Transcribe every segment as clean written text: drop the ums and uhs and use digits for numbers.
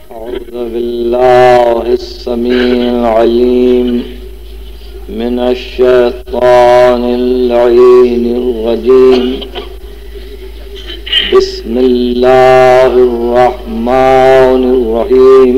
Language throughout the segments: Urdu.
أعوذ بالله السميع العليم من الشيطان اللعين الرجيم. بسم الله الرحمن الرحيم.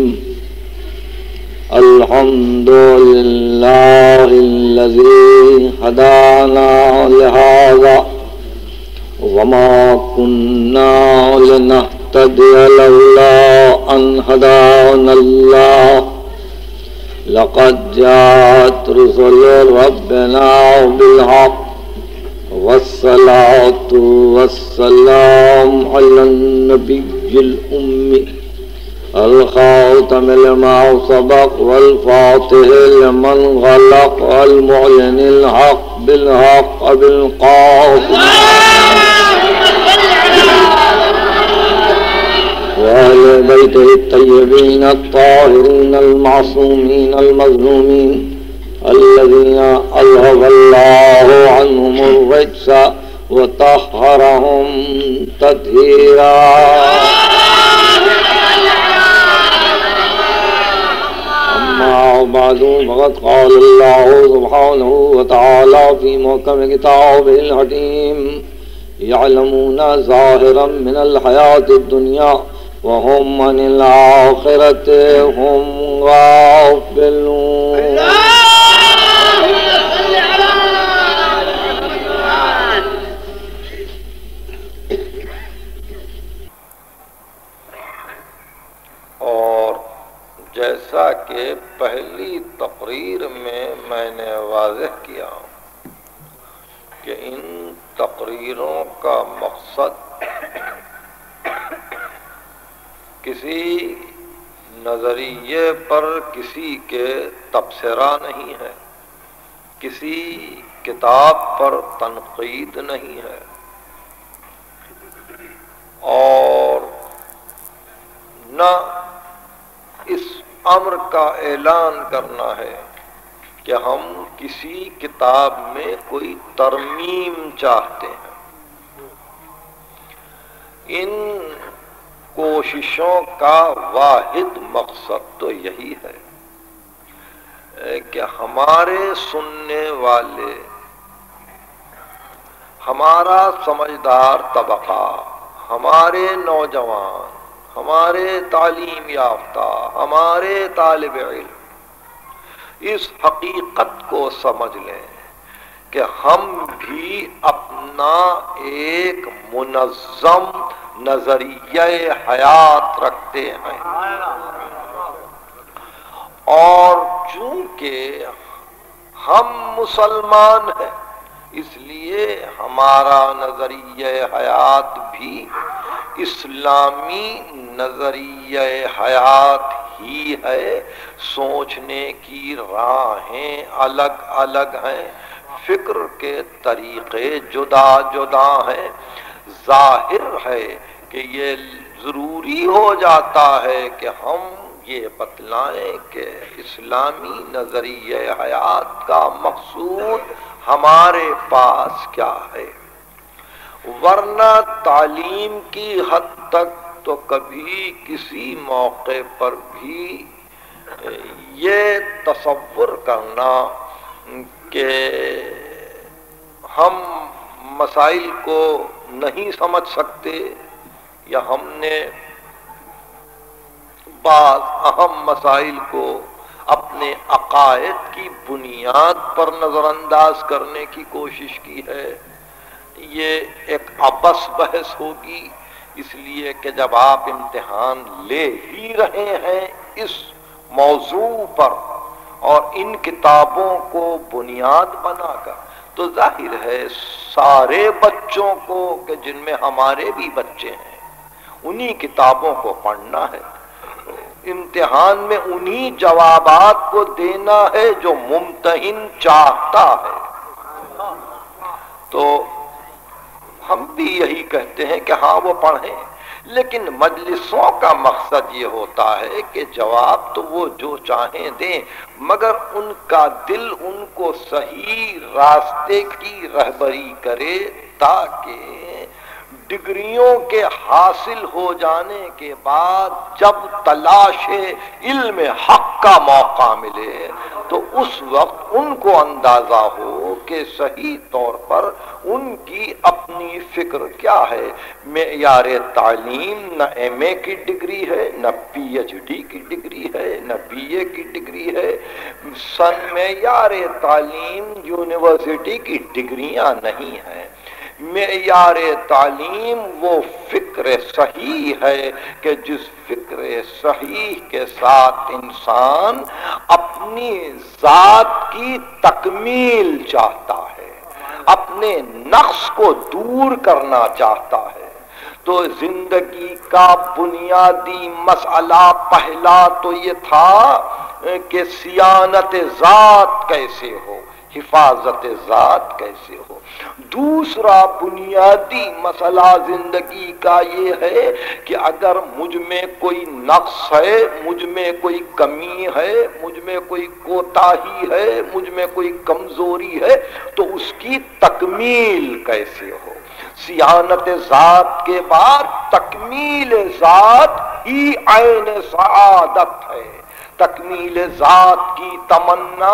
الحمد لله الذي هدانا لهذا وما كنا لنهتدي لولا أن هدانا الله. لقد جاءت رسل ربنا بالحق والصلاة والسلام على النبي الأمي الخاتم لما سبق والفاتح لمن غلق والمعلن الحق بالحق بالقاف وأهل بيته الطيبين الطاهرين المعصومين المظلومين الذين أذهب الله عنهم الرجس وطهرهم تطهيرا. أما بعد فقد قال الله سبحانه وتعالى في محكم كتابه الحكيم: يعلمون ظاهرا من الحياة الدنيا وهم عن الآخرة هم غافلون. اور جیسا کہ پہلی تقریر میں نے واضح کیا کہ ان تقریروں کا مقصد کسی نظریے پر کسی کے تبصرہ نہیں ہے، کسی کتاب پر تنقید نہیں ہے، اور نہ اس امر کا اعلان کرنا ہے کہ ہم کسی کتاب میں کوئی ترمیم چاہتے ہیں۔ ان کوششوں کا واحد مقصد تو یہی ہے کہ ہمارے سننے والے، ہمارا سمجھدار طبقہ، ہمارے نوجوان، ہمارے تعلیم یافتہ، ہمارے طالب علم اس حقیقت کو سمجھ لیں کہ ہم بھی اپنا ایک منظم نظریہ حیات رکھتے ہیں، اور چونکہ ہم مسلمان ہیں اس لیے ہمارا نظریہ حیات بھی اسلامی نظریہ حیات ہی ہے۔ سوچنے کی راہیں الگ الگ ہیں، فکر کے طریقے جدا جدا ہیں۔ ظاہر ہے کہ یہ ضروری ہو جاتا ہے کہ ہم یہ بتلائیں کہ اسلامی نظریہ حیات کا مقصود ہمارے پاس کیا ہے، ورنہ تعلیم کی حد تک تو کبھی کسی موقع پر بھی یہ تصور کرنا کہ ہم مسائل کو نہیں سمجھ سکتے یا ہم نے بعض اہم مسائل کو اپنے عقائد کی بنیاد پر نظر انداز کرنے کی کوشش کی ہے، یہ ایک عبث بحث ہوگی، اس لیے کہ جب آپ امتحان لے ہی رہے ہیں اس موضوع پر اور ان کتابوں کو بنیاد بنا کر، تو ظاہر ہے سارے بچوں کو کہ جن میں ہمارے بھی بچے ہیں انہی کتابوں کو پڑھنا ہے، امتحان میں انہی جوابات کو دینا ہے جو ممتحن چاہتا ہے۔ تو ہم بھی یہی کہتے ہیں کہ ہاں وہ پڑھیں، لیکن مجلسوں کا مقصد یہ ہوتا ہے کہ جواب تو وہ جو چاہیں دیں، مگر ان کا دل ان کو صحیح راستے کی رہبری کرے، تاکہ ڈگریوں کے حاصل ہو جانے کے بعد جب تلاش علم حق کا موقع ملے تو اس وقت ان کو اندازہ ہو کہ صحیح طور پر ان کی اپنی فکر کیا ہے۔ معیار تعلیم نہ ایم اے کی ڈگری ہے، نہ پی ایچ ڈی کی ڈگری ہے، نہ بی اے کی ڈگری ہے۔ معیار تعلیم یونیورسٹی کی ڈگریاں نہیں ہیں۔ معیار تعلیم وہ فکر صحیح ہے کہ جس فکر صحیح کے ساتھ انسان اپنی ذات کی تکمیل چاہتا ہے، اپنے نقص کو دور کرنا چاہتا ہے۔ تو زندگی کا بنیادی مسئلہ پہلا تو یہ تھا کہ صیانت ذات کیسے ہو، حفاظت ذات کیسے ہو۔ دوسرا بنیادی مسئلہ زندگی کا یہ ہے کہ اگر مجھ میں کوئی نقص ہے، مجھ میں کوئی کمی ہے، مجھ میں کوئی کوتاہی ہے، مجھ میں کوئی کمزوری ہے تو اس کی تکمیل کیسے ہو۔ صیانت ذات کے بعد تکمیل ذات ہی عین سعادت ہے۔ تکمیل ذات کی تمنا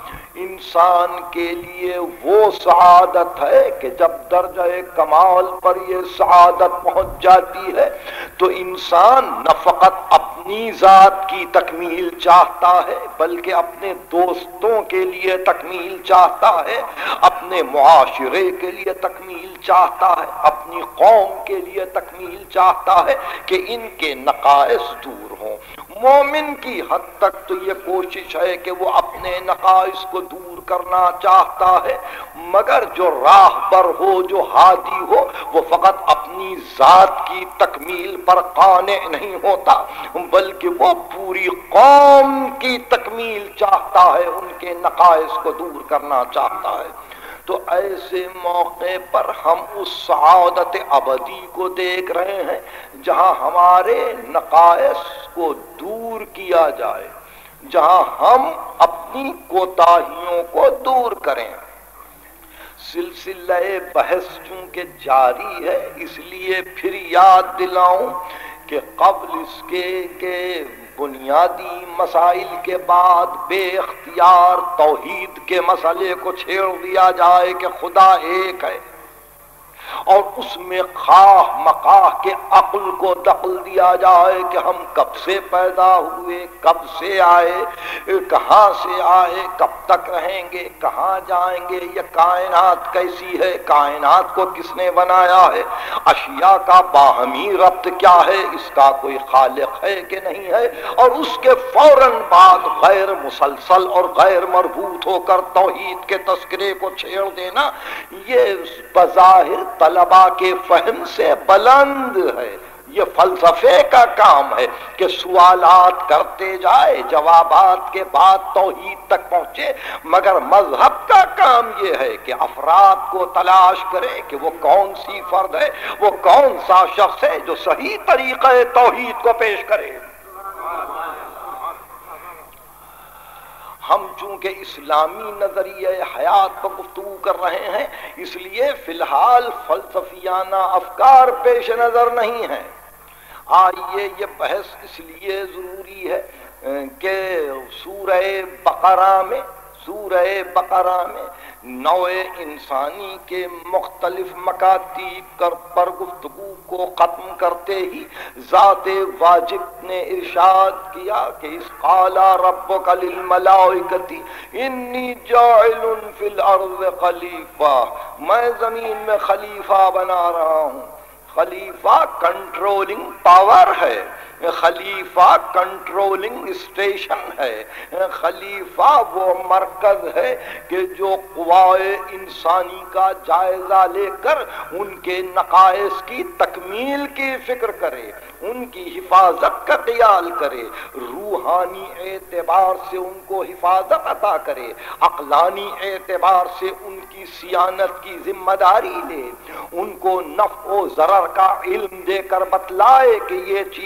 انسان کے لیے وہ سعادت ہے کہ جب درجہ کمال پر یہ سعادت پہنچ جاتی ہے تو انسان نہ فقط اپنی ذات کی تکمیل چاہتا ہے بلکہ اپنے دوستوں کے لیے تکمیل چاہتا ہے، اپنے معاشرے کے لیے تکمیل چاہتا ہے، اپنی قوم کے لیے تکمیل چاہتا ہے کہ ان کے نقائص دور ہوں۔ مومن کی حد تک تو یہ کوشش ہے کہ وہ اپنے نقائص کو دور کرنا چاہتا ہے، مگر جو راہ پر ہو، جو ہادی ہو، وہ فقط اپنی ذات کی تکمیل پر قانع نہیں ہوتا بلکہ وہ پوری قوم کی تکمیل چاہتا ہے، ان کے نقائص کو دور کرنا چاہتا ہے۔ تو ایسے موقع پر ہم اس سعادت ابدی کو دیکھ رہے ہیں جہاں ہمارے نقائص کو دور کیا جائے، جہاں ہم اپنی کوتاہیوں کو دور کریں۔ سلسلہ بحث چونکہ جاری ہے اس لیے پھر یاد دلاؤں کہ قبل اس کے کہ بنیادی مسائل کے بعد بے اختیار توحید کے مسئلے کو چھیڑ دیا جائے کہ خدا ایک ہے، اور اس میں خواہ مخواہ کے عقل کو دخل دیا جائے کہ ہم کب سے پیدا ہوئے، کب سے آئے، کہاں سے آئے، کب تک رہیں گے، کہاں جائیں گے، یہ کائنات کیسی ہے، کائنات کو کس نے بنایا ہے، اشیاء کا باہمی ربط کیا ہے، اس کا کوئی خالق ہے کہ نہیں ہے، اور اس کے فوراً بعد غیر مسلسل اور غیر مربوط ہو کر توحید کے تذکرے کو چھیڑ دینا، یہ بظاہر طلباء کے فہم سے بلند ہے۔ یہ فلسفے کا کام ہے کہ سوالات کرتے جائے، جوابات کے بعد توحید تک پہنچے، مگر مذہب کا کام یہ ہے کہ افراد کو تلاش کرے کہ وہ کون سی فرد ہے، وہ کون سا شخص ہے جو صحیح طریقہ توحید کو پیش کرے۔ ہم چونکہ اسلامی نظریہ حیات پر گفتگو کر رہے ہیں اس لیے فی الحال فلسفیانہ افکار پیش نظر نہیں ہیں۔ آئیے یہ بحث اس لیے ضروری ہے کہ سورہ بقرہ میں نوع انسانی کے مختلف مکاتیب پر گفتگو کو ختم کرتے ہی ذات واجب نے ارشاد کیا کہ اس قال ربک للملائکۃ انی جاعل فی الارض خلیفہ، میں زمین میں خلیفہ بنا رہا ہوں۔ خلیفہ کنٹرولنگ پاور ہے، خلیفہ کنٹرولنگ اسٹیشن ہے، خلیفہ وہ مرکز ہے کہ جو قوائے انسانی کا جائزہ لے کر ان کے نقائص کی تکمیل کی فکر کرے، ان کی حفاظت کا خیال کرے، روحانی اعتبار سے ان کو حفاظت عطا کرے، عقلانی اعتبار سے ان کی صیانت کی ذمہ داری لے، ان کو نفع و ضرر کا علم دے کر بتلائے کہ یہ چیز تمہارے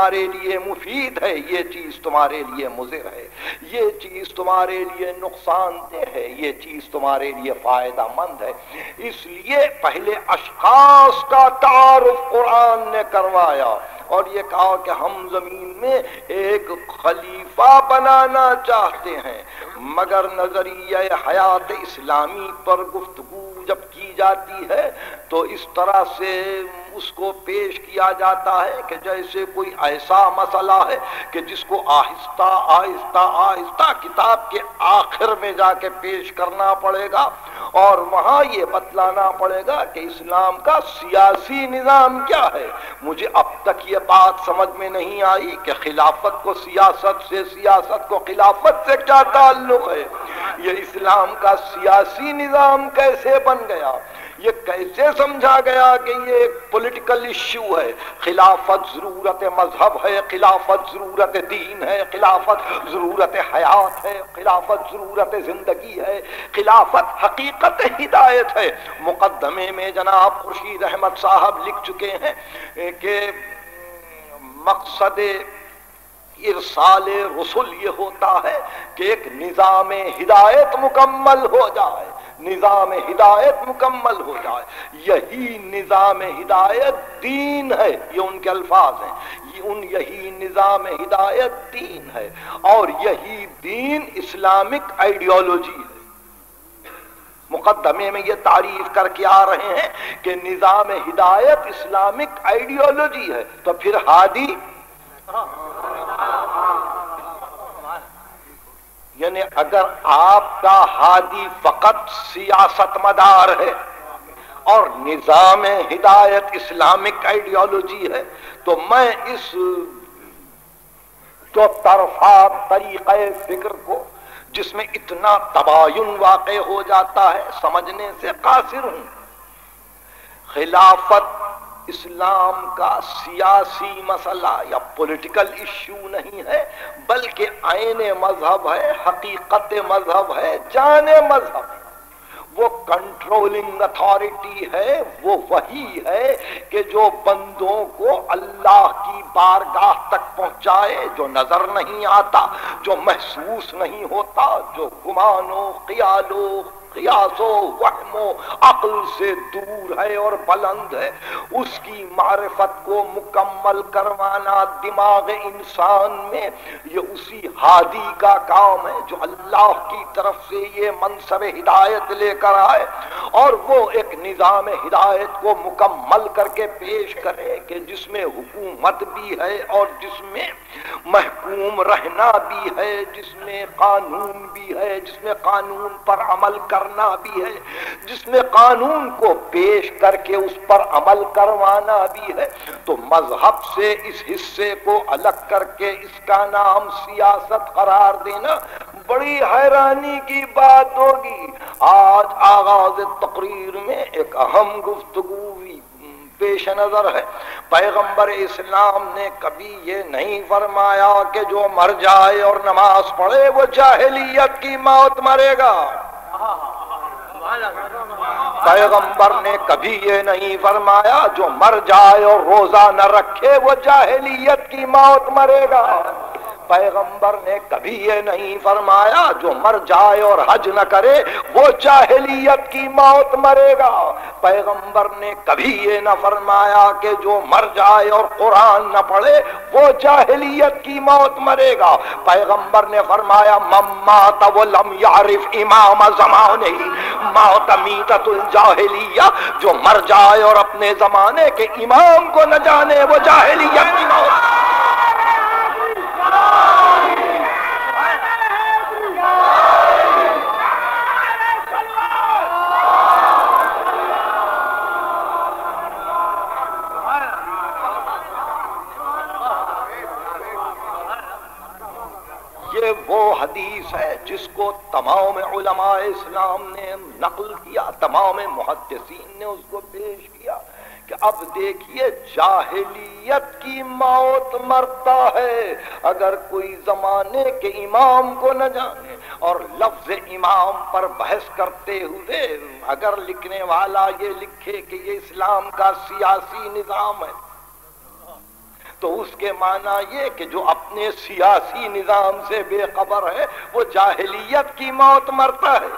تمہارے لیے مفید ہے، یہ چیز تمہارے لیے مضر ہے، یہ چیز تمہارے لیے نقصان دہ ہے، یہ چیز تمہارے لیے فائدہ مند ہے۔ اس لیے پہلے اشخاص کا تعارف قرآن نے کروایا اور یہ کہا کہ ہم زمین میں ایک خلیفہ بنانا چاہتے ہیں، مگر نظریہ حیات اسلامی پر گفتگو جب کی جاتی ہے تو اس طرح سے اس کو پیش کیا جاتا ہے کہ جیسے کوئی ایسا مسئلہ ہے کہ جس کو آہستہ آہستہ آہستہ کتاب کے آخر میں جا کے پیش کرنا پڑے گا اور وہاں یہ بتلانا پڑے گا کہ اسلام کا سیاسی نظام کیا ہے۔ مجھے اب تک یہ بات سمجھ میں نہیں آئی کہ خلافت کو سیاست سے، سیاست کو خلافت سے کیا تعلق ہے۔ یہ اسلام کا سیاسی نظام کیسے بن گیا، یہ کیسے سمجھا گیا کہ یہ ایک پولیٹیکل ایشو ہے۔ خلافت ضرورت مذہب ہے، خلافت ضرورت دین ہے، خلافت ضرورت حیات ہے، خلافت ضرورت زندگی ہے، خلافت حقیقت ہدایت ہے۔ مقدمے میں جناب خورشید احمد صاحب لکھ چکے ہیں کہ مقصد ارسال رسول یہ ہوتا ہے کہ ایک نظام ہدایت مکمل ہو جائے، نظام ہدایت مکمل ہو جائے۔ یہی نظام ہدایت دین ہے، یہ ان کے الفاظ ہیں، یہی نظام ہدایت دین ہے اور یہی دین اسلامک آئیڈیالوجی ہے۔ مقدمے میں یہ تعریف کر کے آ رہے ہیں کہ نظام ہدایت اسلامک آئیڈیالوجی ہے، تو پھر ہادی یعنی اگر آپ کا ہادی فقط سیاست مدار ہے اور نظام ہدایت اسلامک آئیڈیالوجی ہے تو میں اس دو طرفہ طریقہ فکر کو جس میں اتنا تباین واقع ہو جاتا ہے سمجھنے سے قاصر ہوں۔ خلافت اسلام کا سیاسی مسئلہ یا پولیٹیکل ایشو نہیں ہے بلکہ عین مذہب ہے، حقیقت مذہب ہے، جان مذہب ہے۔ وہ کنٹرولنگ اتھارٹی ہے، وہ وہی ہے کہ جو بندوں کو اللہ کی بارگاہ تک پہنچائے، جو نظر نہیں آتا، جو محسوس نہیں ہوتا، جو گمان و خیال و قیاس و وہم و عقل سے دور ہے اور بلند ہے، اس کی معرفت کو مکمل کروانا دماغ انسان میں یہ اسی ہادی کا کام ہے جو اللہ کی طرف سے یہ منصب ہدایت لے کر آئے اور وہ ایک نظام ہدایت کو مکمل کر کے پیش کرے کہ جس میں حکومت بھی ہے اور جس میں محکوم رہنا بھی ہے، جس میں قانون بھی ہے، جس میں قانون پر عمل کرنا بھی ہے، جس میں قانون کو پیش کر کے اس پر عمل کروانا بھی ہے۔ تو مذہب سے اس حصے کو الگ کر کے اس کا نام سیاست قرار دینا بڑی حیرانی کی بات ہوگی۔ آج آغاز تقریر میں ایک اہم گفتگو پیش نظر ہے۔ پیغمبر اسلام نے کبھی یہ نہیں فرمایا کہ جو مر جائے اور نماز پڑھے وہ جاہلیت کی موت مرے گا۔ پیغمبر نے کبھی یہ نہیں فرمایا جو مر جائے اور روزہ نہ رکھے وہ جاہلیت کی موت مرے گا۔ پیغمبر نے کبھی یہ نہیں فرمایا جو مر جائے اور حج نہ کرے وہ جاہلیت کی موت مرے گا۔ پیغمبر نے کبھی یہ نہ فرمایا کہ جو مر جائے اور قرآن نہ پڑھے وہ جاہلیت کی موت مرے گا۔ پیغمبر نے فرمایا من مات ولم یعرف امام زمانہ موت میتۃ الجاہلیہ، جو مر جائے اور اپنے زمانے کے امام کو نہ جانے وہ جاہلیت کی موت۔ یہ وہ حدیث ہے جس کو تمام علماء اسلام نے نقل کیا، تمام محدثین نے اس کو پیش کیا کہ اب دیکھیے جاہلیت کی موت مرتا ہے اگر کوئی زمانے کے امام کو نہ جانے۔ اور لفظ امام پر بحث کرتے ہوئے اگر لکھنے والا یہ لکھے کہ یہ اسلام کا سیاسی نظام ہے تو اس کے معنی یہ کہ جو اپنے سیاسی نظام سے بے خبر ہے وہ جاہلیت کی موت مرتا ہے۔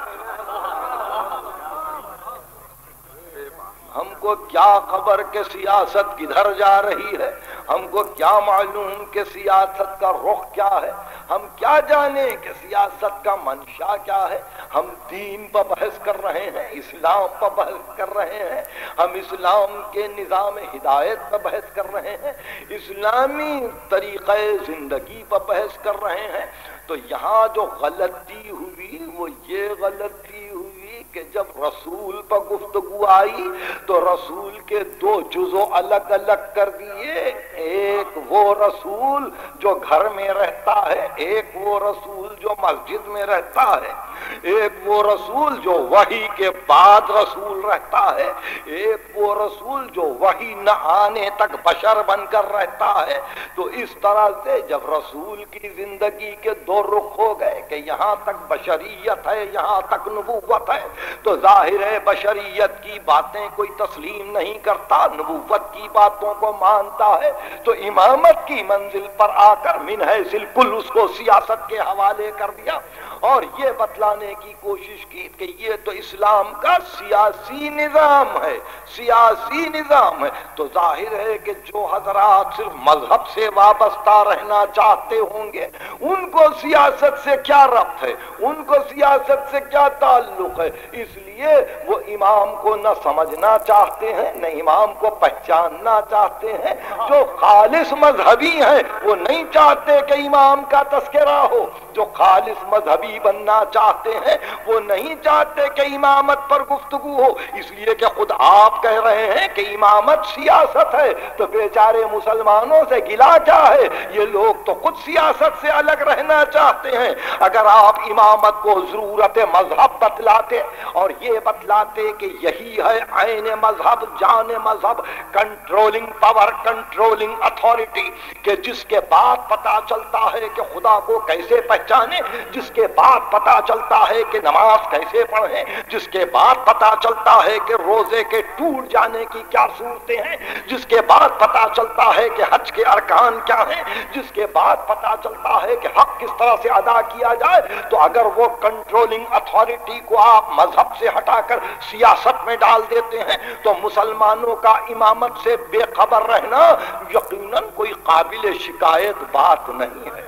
ہم کو کیا خبر کہ سیاست کدھر جا رہی ہے، ہم کو کیا معلوم کہ سیاست کا رخ کیا ہے، ہم کیا جانیں کہ سیاست کا منشا کیا ہے۔ ہم دین پر بحث کر رہے ہیں، اسلام پر بحث کر رہے ہیں، ہم اسلام کے نظام ہدایت پر بحث کر رہے ہیں، اسلامی طریقہ زندگی پر بحث کر رہے ہیں۔ تو یہاں جو غلطی ہوئی وہ یہ غلطی ہوئی کہ جب رسول پر گفتگو آئی تو رسول کے دو جزو الگ الگ کر دیے، ایک وہ رسول جو گھر میں رہتا ہے، ایک وہ رسول جو مسجد میں رہتا ہے، ایک وہ رسول جو وحی کے بعد رسول رہتا ہے، ایک وہ رسول جو وحی نہ آنے تک بشر بن کر رہتا ہے۔ تو اس طرح سے جب رسول کی زندگی کے دو رخ ہو گئے کہ یہاں تک بشریت ہے، یہاں تک نبوت ہے، تو ظاہر ہے بشریت کی باتیں کوئی تسلیم نہیں کرتا، نبوت کی باتوں کو مانتا ہے، تو امامت کی منزل پر آ کر من حیث الکل اس کو سیاست کے حوالے کر دیا اور یہ بتلانے کی کوشش کی کہ یہ تو اسلام کا سیاسی نظام ہے، سیاسی نظام ہے۔ تو ظاہر ہے کہ جو حضرات صرف مذہب سے وابستہ رہنا چاہتے ہوں گے ان کو سیاست سے کیا ربط ہے، ان کو سیاست سے کیا تعلق ہے، اس لیے وہ امام کو نہ سمجھنا چاہتے ہیں نہ امام کو پہچاننا چاہتے ہیں۔ جو خالص مذہبی ہیں وہ نہیں چاہتے کہ امام کا تذکرہ ہو، جو خالص مذہبی بننا چاہتے ہیں وہ نہیں چاہتے کہ امامت پر گفتگو ہو، اس لیے کہ خود آپ کہہ رہے ہیں کہ امامت سیاست ہے، تو بیچارے مسلمانوں سے گلا کیا ہے، یہ لوگ تو خود سیاست سے الگ رہنا چاہتے ہیں۔ اگر آپ امامت کو ضرورت مذہب بتلاتے اور یہ بتلاتے کہ یہی ہے عین مذہب، جان مذہب، کنٹرولنگ پاور، کنٹرولنگ اتھارٹی، کہ جس کے بعد پتا چلتا ہے کہ خدا کو کیسے پہچانے، جس کے بعد پتا چلتا ہے کہ نماز کیسے پڑھیں، جس کے بعد پتا چلتا ہے کہ روزے کے ٹوٹ جانے کی کیا صورتیں ہیں، جس کے بعد پتا چلتا ہے کہ حج کے ارکان کیا ہیں، جس کے بعد پتا چلتا ہے کہ حق کس طرح سے ادا کیا جائے، تو اگر وہ کنٹرولنگ اتھارٹی کو آپ مذہب سے ہٹا کر سیاست میں ڈال دیتے ہیں تو مسلمانوں کا امامت سے بے خبر رہنا یقیناً کوئی قابل شکایت بات نہیں ہے۔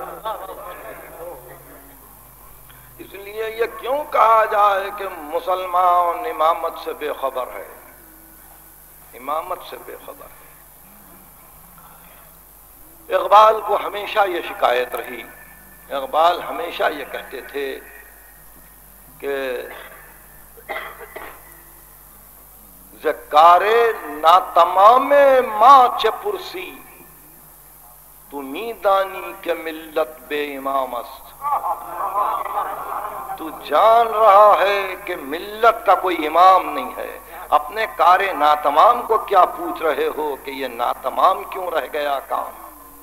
اس لیے یہ کیوں کہا جائے کہ مسلمان امامت سے بے خبر ہے، امامت سے بے خبر ہے۔ اقبال کو ہمیشہ یہ شکایت رہی، اقبال ہمیشہ یہ کہتے تھے کہ زکارے ناتمام ماں چپرسی تو میدانی کے ملت بے امام است۔ تو جان رہا ہے کہ ملت کا کوئی امام نہیں ہے، اپنے کار ناتمام کو کیا پوچھ رہے ہو کہ یہ ناتمام کیوں رہ گیا کام۔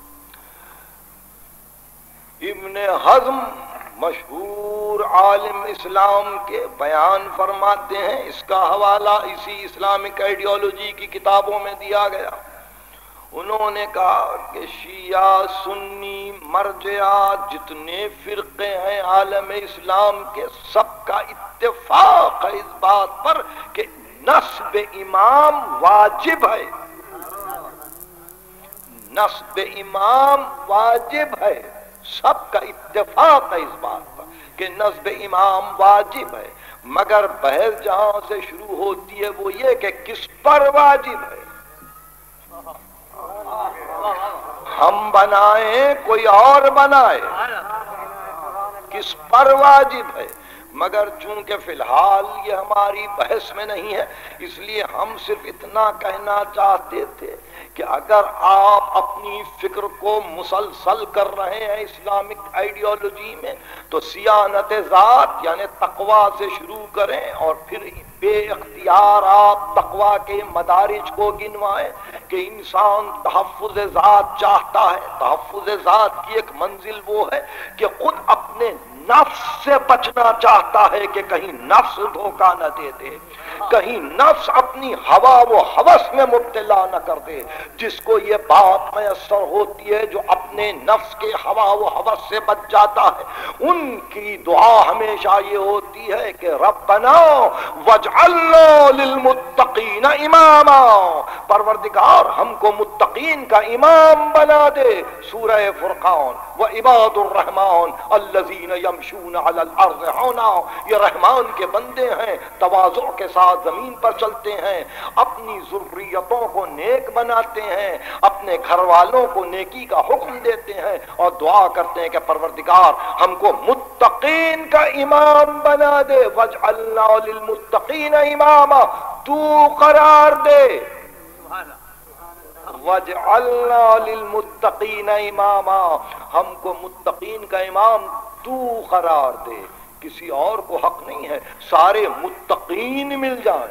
ابن حزم مشہور عالم اسلام کے بیان فرماتے ہیں، اس کا حوالہ اسی اسلامک آئیڈیالوجی کی کتابوں میں دیا گیا۔ انہوں نے کہا کہ شیعہ، سنی، مرجعہ، جتنے فرقے ہیں عالم اسلام کے، سب کا اتفاق ہے اس بات پر کہ نصب امام واجب ہے، نصب امام واجب ہے، سب کا اتفاق ہے اس بات پر کہ نصب امام واجب ہے، مگر بحث جہاں سے شروع ہوتی ہے وہ یہ کہ کس پر واجب ہے، ہم بنائیں کوئی اور بنائے، کس پر واجب ہے۔ مگر چونکہ فی الحال یہ ہماری بحث میں نہیں ہے، اس لیے ہم صرف اتنا کہنا چاہتے تھے کہ اگر آپ اپنی فکر کو مسلسل کر رہے ہیں اسلامک آئیڈیالوجی میں تو صیانت ذات یعنی تقوی سے شروع کریں اور پھر بے اختیار آپ تقوی کے مدارج کو گنوائیں کہ انسان تحفظ ذات چاہتا ہے۔ تحفظ ذات کی ایک منزل وہ ہے کہ خود اپنے نفس سے بچنا چاہتا ہے کہ کہیں نفس دھوکہ نہ دے دے، کہیں نفس اپنی ہوا و ہوس میں مبتلا نہ کر دے. جس کو یہ بات میسر ہوتی ہے، جو اپنے نفس کے ہوا و ہوس سے بچ جاتا ہے، ان کی دعا ہمیشہ یہ ہوتی ہے کہ ربنا واجعلنا للمتقین اماما، پروردگار ہم کو متقین کا امام بنا دے. سورہ فرقان وعباد الرحمن الذین یمشون علی الارض ہونا، یہ رحمان کے بندے ہیں، تواضع کے ساتھ زمین پر چلتے ہیں، اپنی ذریتوں کو نیک بناتے ہیں، اپنے گھر والوں کو نیکی کا حکم دیتے ہیں اور دعا کرتے ہیں کہ پروردگار ہم کو متقین کا امام بنا دے. واجعلنا للمتقین اماما، تو قرار دے. وَجْعَلْنَا لِلْمُتَّقِينَ اماما، ہم کو متقین کا امام تو قرار دے. کسی اور کو حق نہیں ہے سارے متقین مل جائیں،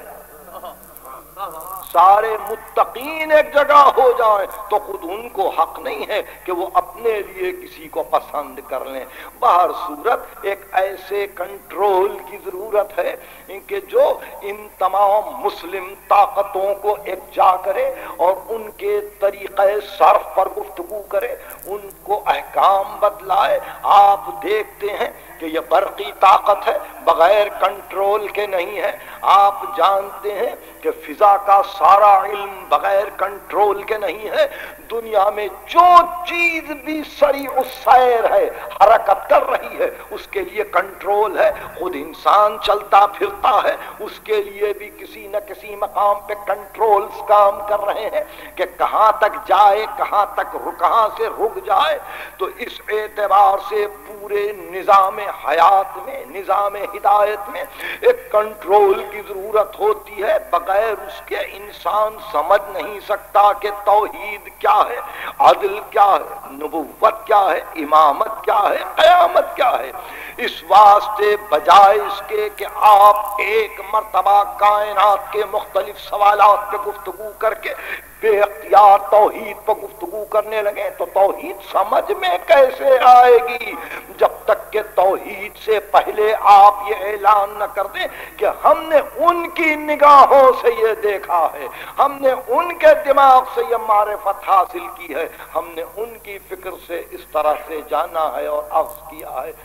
سارے متقین ایک جگہ ہو جائیں تو خود ان کو حق نہیں ہے کہ وہ اپنے لیے کسی کو پسند کر لیں. بہر صورت ایک ایسے کنٹرول کی ضرورت ہے کہ جو ان تمام مسلم طاقتوں کو یکجا کرے اور ان کے طریقہ صرف پر گفتگو کرے، ان کو احکام بدلائے. آپ دیکھتے ہیں کہ یہ برقی طاقت ہے، بغیر کنٹرول کے نہیں ہے. آپ جانتے ہیں کہ فضا کا سارا علم بغیر کنٹرول کے نہیں ہے. دنیا میں جو چیز بھی سریع السیر ہے، حرکت کر رہی ہے، اس کے لیے کنٹرول ہے. خود انسان چلتا پھرتا ہے، اس کے لیے بھی کسی نہ کسی مقام پہ کنٹرولز کام کر رہے ہیں کہ کہاں تک جائے، کہاں سے رک جائے. تو اس اعتبار سے پورے نظام حیات میں، نظام ہدایت میں ایک کنٹرول کی ضرورت ہوتی ہے. بغیر اس کے انسان سمجھ نہیں سکتا کہ توحید کیا ہے، عدل کیا ہے، نبوت کیا ہے، امامت کیا ہے، قیامت کیا ہے. اس واسطے بجائے اس کے کہ آپ ایک مرتبہ کائنات کے مختلف سوالات پہ گفتگو کر کے بے اختیار توحید پر گفتگو کرنے لگے تو توحید سمجھ میں کیسے آئے گی جب تک کہ توحید سے پہلے آپ یہ اعلان نہ کر دیں کہ ہم نے ان کی نگاہوں سے یہ دیکھا ہے، ہم نے ان کے دماغ سے یہ معرفت حاصل کی ہے، ہم نے ان کی فکر سے اس طرح سے جانا ہے اور اخذ کیا ہے.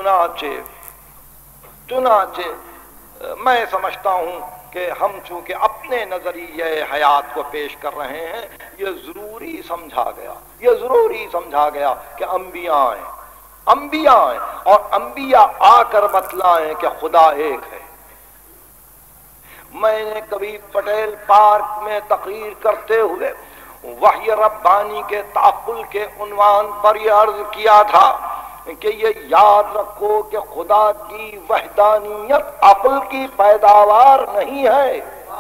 چنانچہ میں سمجھتا ہوں کہ ہم چونکہ اپنے نظریہ حیات کو پیش کر رہے ہیں، یہ ضروری سمجھا گیا کہ انبیاء ہیں اور انبیاء آ کر بتلائیں کہ خدا ایک ہے. میں نے کبھی پٹیل پارک میں تقریر کرتے ہوئے وحی ربانی کے تعقل کے عنوان پر یہ عرض کیا تھا کہ یہ یاد رکھو کہ خدا کی وحدانیت عقل کی پیداوار نہیں ہے.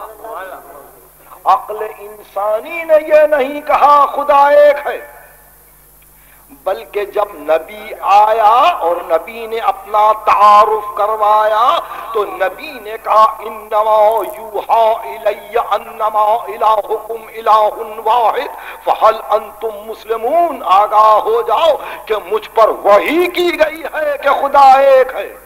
عقل انسانی نے یہ نہیں کہا خدا ایک ہے، بلکہ جب نبی آیا اور نبی نے اپنا تعارف کروایا تو نبی نے کہا انما یوحا الی انما الہکم الہ واحد فہل انتم مسلمون، آگاہ ہو جاؤ کہ مجھ پر وحی کی گئی ہے کہ خدا ایک ہے.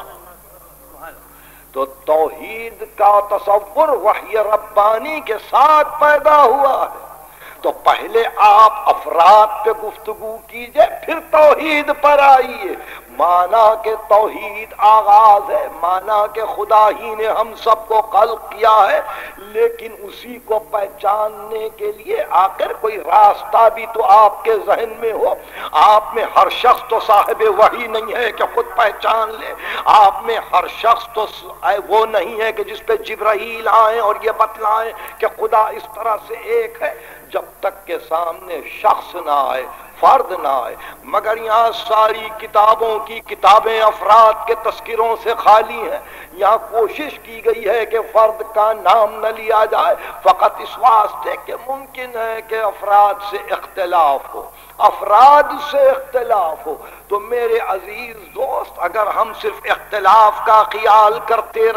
تو توحید کا تصور وحی ربانی کے ساتھ پیدا ہوا ہے. تو پہلے آپ افراد پہ گفتگو کیجئے، پھر توحید پر آئیے. مانا کہ توحید آغاز ہے، مانا کہ خدا ہی نے ہم سب کو خلق کیا ہے، لیکن اسی کو پہچاننے کے لیے آخر کوئی راستہ بھی تو آپ کے ذہن میں ہو. آپ میں ہر شخص تو صاحب وحی نہیں ہے کہ خود پہچان لے. آپ میں ہر شخص تو وہ نہیں ہے کہ جس پہ جبرائیل آئیں اور یہ بتلائیں کہ خدا اس طرح سے ایک ہے. جب تک کہ سامنے شخص نہ آئے، فرد نہ آئے. مگر یہاں ساری کتابوں کی کتابیں افراد کے تذکروں سے خالی ہیں. یہاں کوشش کی گئی ہے کہ فرد کا نام نہ لیا جائے، فقط اس واسطے کہ ممکن ہے کہ افراد سے اختلاف ہو. تو میرے عزیز دوست، اگر ہم صرف اختلاف کا خیال کرتے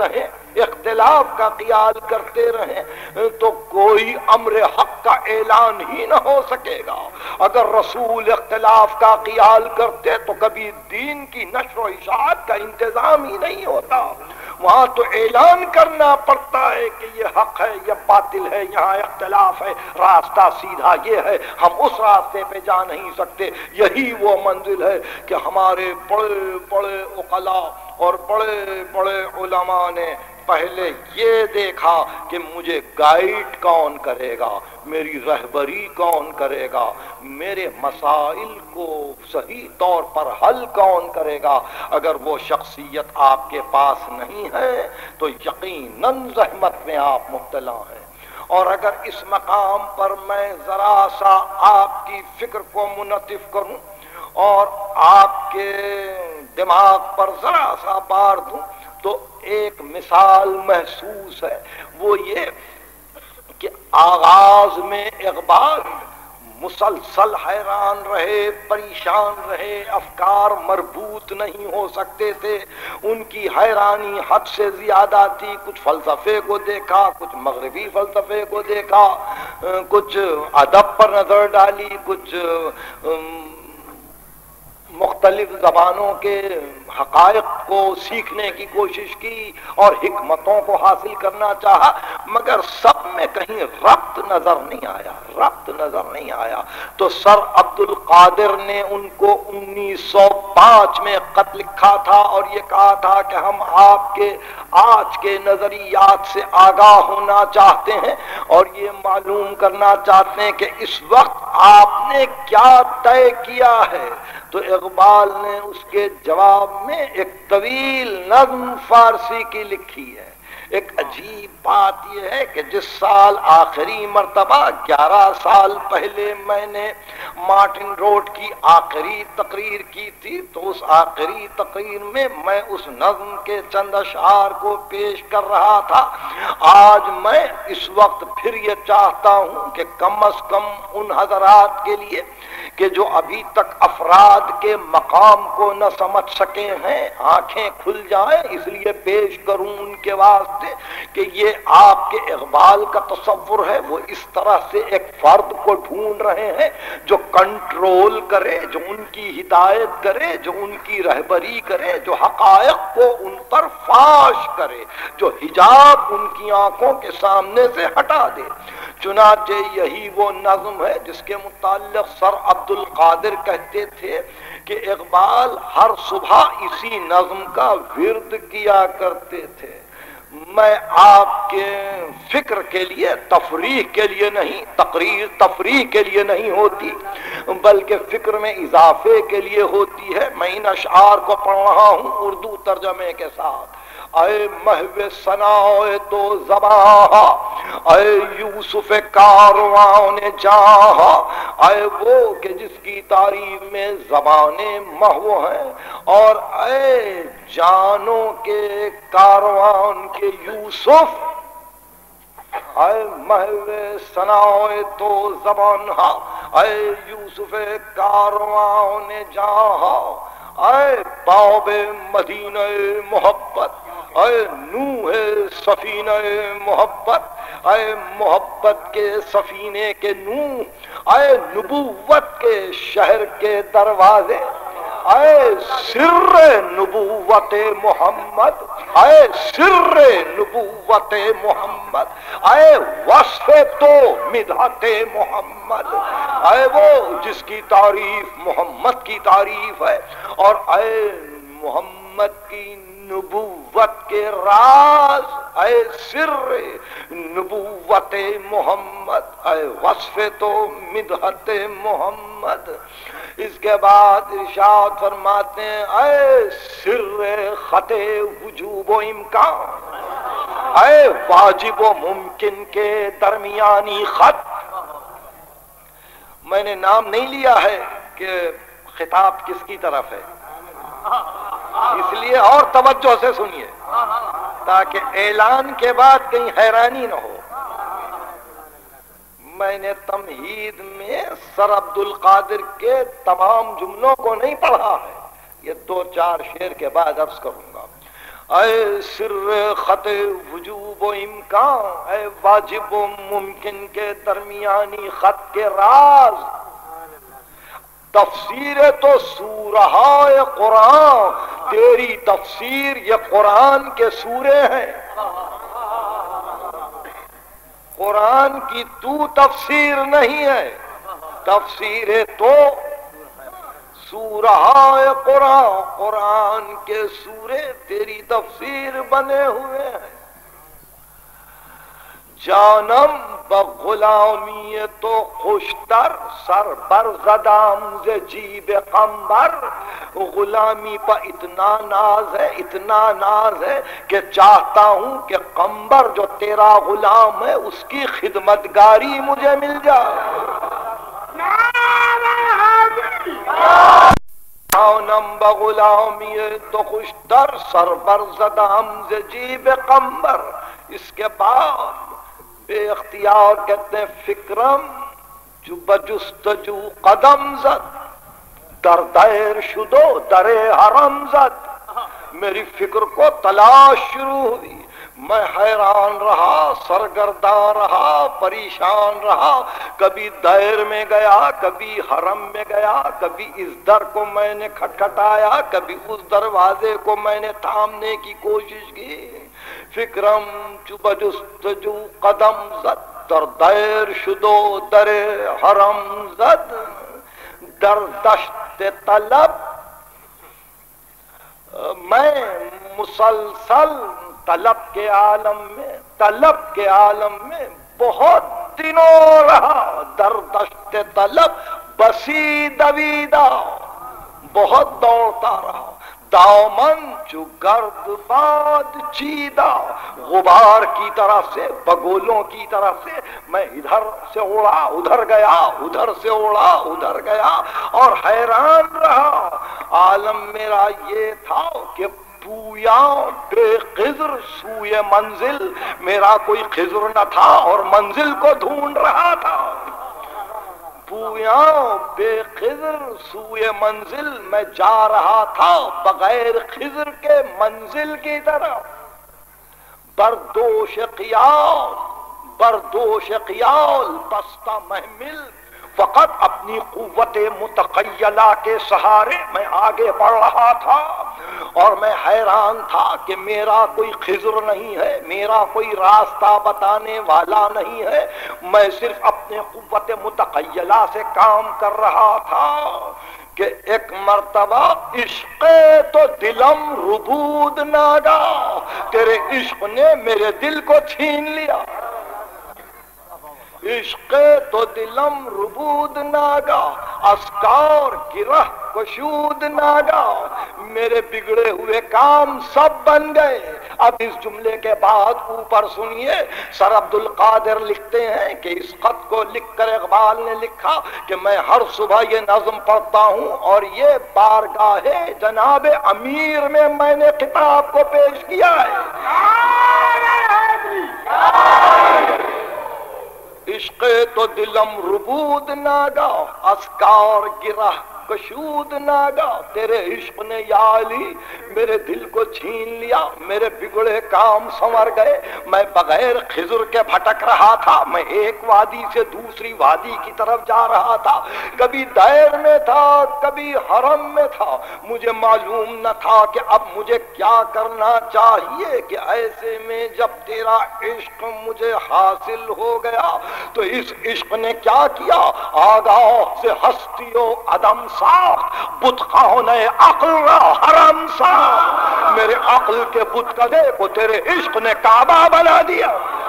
رہیں تو کوئی امر حق کا اعلان ہی نہ ہو سکے گا. اگر رسول اختلاف کا خیال کرتے تو کبھی دین کی نشر و اشاعت کا انتظام ہی نہیں ہوتا. وہاں تو اعلان کرنا پڑتا ہے کہ یہ حق ہے، یہ باطل ہے، یہاں اختلاف ہے، راستہ سیدھا یہ ہے، ہم اس راستے پہ جا نہیں سکتے۔ یہی وہ منزل ہے کہ ہمارے بڑے بڑے عقلاء اور بڑے بڑے علماء نے پہلے یہ دیکھا کہ مجھے گائیڈ کون کرے گا، میری رہبری کون کرے گا، میرے مسائل کو صحیح طور پر حل کون کرے گا۔ اگر وہ شخصیت آپ کے پاس نہیں ہے تو یقیناً زحمت میں آپ مبتلا ہیں۔ اور اگر اس مقام پر میں ذرا سا آپ کی فکر کو منعطف کروں اور آپ کے دماغ پر ذرا سا بار دوں تو ایک مثال محسوس ہے، وہ یہ کہ آغاز میں اقبال مسلسل حیران رہے، پریشان رہے، افکار مربوط نہیں ہو سکتے تھے، ان کی حیرانی حد سے زیادہ تھی۔ کچھ فلسفے کو دیکھا، کچھ مغربی فلسفے کو دیکھا، کچھ ادب پر نظر ڈالی، کچھ مختلف زبانوں کے حقائق کو سیکھنے کی کوشش کی اور حکمتوں کو حاصل کرنا چاہا، مگر سب میں کہیں ربط نظر نہیں آیا۔ تو سر عبد القادر نے ان کو 1905 میں خط لکھا تھا اور یہ کہا تھا کہ ہم آپ کے آج کے نظریات سے آگاہ ہونا چاہتے ہیں اور یہ معلوم کرنا چاہتے ہیں کہ اس وقت آپ نے کیا طے کیا ہے۔ تو اقبال نے اس کے جواب میں ایک طویل نظم فارسی کی لکھی ہے۔ ایک عجیب بات یہ ہے کہ جس سال آخری مرتبہ 11 سال پہلے میں نے مارٹن روڈ کی آخری تقریر کی تھی، تو اس آخری تقریر میں میں اس نظم کے چند اشعار کو پیش کر رہا تھا۔ آج میں اس وقت پھر یہ چاہتا ہوں کہ کم از کم ان حضرات کے لیے کہ جو ابھی تک افراد کے مقام کو نہ سمجھ سکے ہیں، آنکھیں کھل جائیں، اس لیے پیش کروں ان کے واسطے کہ یہ آپ کے اقبال کا تصور ہے، وہ اس طرح سے ایک فرد کو ڈھونڈ رہے ہیں جو کنٹرول کرے، جو ان کی ہدایت کرے، جو ان کی رہبری کرے، جو حقائق کو ان پر فاش کرے، جو حجاب ان کی آنکھوں کے سامنے سے ہٹا دے۔ چنانچہ یہی وہ نظم ہے جس کے متعلق سر عبد القادر کہتے تھے کہ اقبال ہر صبح اسی نظم کا ورد کیا کرتے تھے۔ میں آپ کے فکر کے لیے، تفریح کے لیے نہیں، تقریر تفریح کے لیے نہیں ہوتی بلکہ فکر میں اضافے کے لیے ہوتی ہے۔ میں ان اشعار کو پڑھ رہا ہوں اردو ترجمے کے ساتھ۔ اے محو ثناء تو زباں، اے یوسف کاروان جہاں، اے وہ کہ جس کی تعریف میں زبانیں محو ہیں، اور اے جانوں کے کاروان کے یوسف، اے محو ثناء تو زبان، اے یوسف کاروان جہاں، اے باب مدینہ محبت، اے نوح سفینہ محبت، اے محبت کے سفینے کے نوح، اے نبوت کے شہر کے دروازے، اے سر نبوت محمد، اے سر نبوت محمد، اے وصف تو مدحت محمد، اے وہ جس کی تعریف محمد کی تعریف ہے، اور اے محمد کی نبوت کے راز، اے سر نبوت محمد، اے وصف تو مدحت محمد۔ اس کے بعد ارشاد فرماتے ہیں اے سر خط وجوب و امکان، اے واجب و ممکن کے درمیانی خط۔ میں نے نام نہیں لیا ہے کہ خطاب کس کی طرف ہے، اس لیے اور توجہ سے سنیے تاکہ اعلان کے بعد کہیں حیرانی نہ ہو۔ میں نے تمہید میں سر عبد القادر کے تمام جملوں کو نہیں پڑھا ہے، یہ 2-4 شعر کے بعد عرض کروں گا۔ اے سر خط وجوب و امکان، اے واجب و ممکن کے درمیانی خط کے راز، تفسیر تو سورہائے قرآن، تیری تفسیر یہ قرآن کے سورے ہیں، قرآن کی تو تفسیر نہیں ہے، تفسیر تو سورہ قرآن، قرآن کے سورے تیری تفسیر بنے ہوئے ہیں۔ جانم بغلامی تو خوشتر سر بر زدام ز جیب قمبر، غلامی پر اتنا ناز ہے، اتنا ناز ہے کہ چاہتا ہوں کہ قمبر جو تیرا غلام ہے اس کی خدمتگاری مجھے مل جائے۔ جانم بغلامی تو خوشتر سر بر زدام ز جیب قمبر۔ اس کے بعد بے اختیار کہتے ہیں فکرم جو بجستجو قدم زد، در دیر شدو در حرم زد۔ میری فکر کو تلاش شروع ہوئی، میں حیران رہا، سرگرداں رہا، پریشان رہا، کبھی دیر میں گیا، کبھی حرم میں گیا، کبھی اس در کو میں نے کھٹکھٹایا، کبھی اس دروازے کو میں نے تھامنے کی کوشش کی۔ فکرم چو بجستجو قدم زد، در دیر شدو در حرم زد۔ در دشت طلب میں مسلسل طلب کے عالم میں بہت دنوں رہا۔ در دشت طلب بسی دویدہ، بہت دوڑتا رہا۔ دامن جو گرد باد چیدہ، غبار کی طرح سے، بگولوں کی طرح سے میں ادھر سے اڑا ادھر گیا، ادھر سے اڑا ادھر گیا، اور حیران رہا۔ عالم میرا یہ تھا کہ پویا بے خضر سوئے منزل، میرا کوئی خضر نہ تھا اور منزل کو ڈھونڈ رہا تھا۔ پویا بے خضر سوئے منزل، میں جا رہا تھا بغیر خضر کے منزل کی طرف۔ بردوش خیال بستہ محمل، فقط اپنی قوت متخیلہ کے سہارے میں آگے بڑھ رہا تھا، اور میں حیران تھا کہ میرا کوئی خضر نہیں ہے، میرا کوئی راستہ بتانے والا نہیں ہے، میں صرف اپنے قوت متخیلہ سے کام کر رہا تھا کہ ایک مرتبہ عشق تو دلم ربود ناگا، تیرے عشق نے میرے دل کو چھین لیا۔ عشق تو دلم ربود ناگا، اسکار گرہ کشود ناگا، میرے بگڑے ہوئے کام سب بن گئے۔ اب اس جملے کے بعد اوپر سنیے، سر عبد القادر لکھتے ہیں کہ اس خط کو لکھ کر اقبال نے لکھا کہ میں ہر صبح یہ نظم پڑھتا ہوں، اور یہ بارگاہ جناب امیر میں نے خطاب کو پیش کیا ہے۔ عشق تو دلم ربود ناگا، اسکار گرہ کشود ناگا، تیرے عشق نے یا علی میرے دل کو چھین لیا، میرے بگڑے کام سنور گئے، میں بغیر خضر کے بھٹک رہا تھا، میں ایک وادی سے دوسری وادی کی طرف جا رہا تھا، کبھی دیر میں تھا، کبھی حرم میں تھا، مجھے معلوم نہ تھا کہ اب مجھے کیا کرنا چاہیے، کہ ایسے میں جب تیرا عشق مجھے حاصل ہو گیا تو اس عشق نے کیا کیا، آگاہ سے ہستی و عدم ساخت، بت خانہ عقل را حرم ساخت، میرے عقل کے بت کدے کو تیرے عشق نے کعبہ بنا دیا۔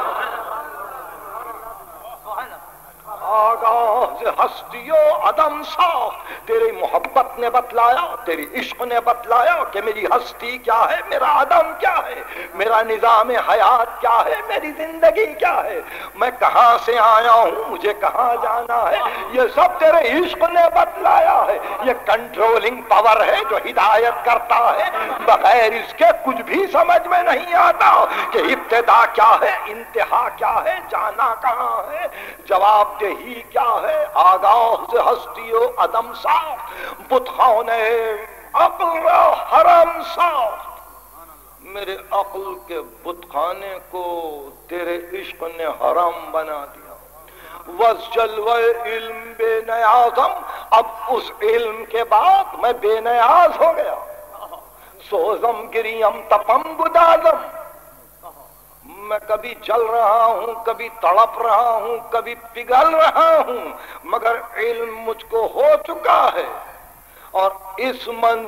آگاہ سے ہستی و عدم ساخت، تیری محبت نے بتلایا، تیری عشق نے بتلایا کہ میری ہستی کیا ہے، میرا عدم کیا ہے، میرا نظام حیات کیا ہے، میری زندگی کیا ہے، میں کہاں سے آیا ہوں، مجھے کہاں جانا ہے، یہ سب تیرے عشق نے بتلایا ہے۔ یہ کنٹرولنگ پاور ہے جو ہدایت کرتا ہے، بغیر اس کے کچھ بھی سمجھ میں نہیں آتا کہ ابتدا کیا ہے، انتہا کیا ہے، جانا کہاں ہے، جواب دہی کیا ہے۔ آگاہ سے ہستی و عدم ساخت، بت خانہ عقل حرم ساخت، میرے عقل کے بت خانے کو تیرے عشق نے حرم بنا دیا۔ وز جلوہ علم بے نیازم، اب اس علم کے بعد میں بے نیاز ہو گیا، سوزم گریم تپم گدازم، میں کبھی جل رہا ہوں، کبھی تڑپ رہا ہوں، کبھی پگھل رہا ہوں، مگر علم مجھ کو ہو چکا ہے، اور اس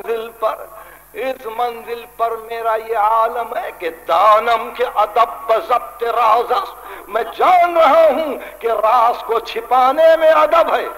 منزل پر میرا یہ عالم ہے کہ دانم کے ادب بضبط راز، میں جان رہا ہوں کہ راز کو چھپانے میں ادب ہے،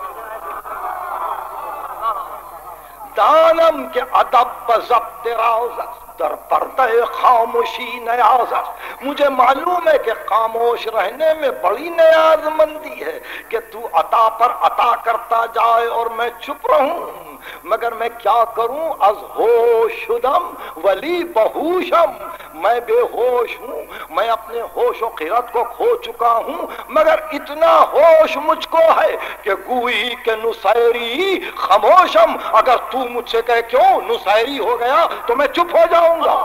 دانم کے ادب بضبط راز در پردہ خاموشی نیاز، مجھے معلوم ہے کہ خاموش رہنے میں بڑی نیاز مندی ہے کہ تو عطا پر عطا کرتا جائے اور میں چپ رہوں، مگر میں کیا کروں؟ از ہوش شدم ولی بہوشم، میں بے ہوش ہوں، میں اپنے ہوش و خرد کو کھو چکا ہوں، مگر اتنا ہوش مجھ کو ہے کہ گوئی کہ نصیری خاموشم، اگر تو مجھ سے کہے کیوں نصیری ہو گیا تو میں چپ ہو جاؤں گا۔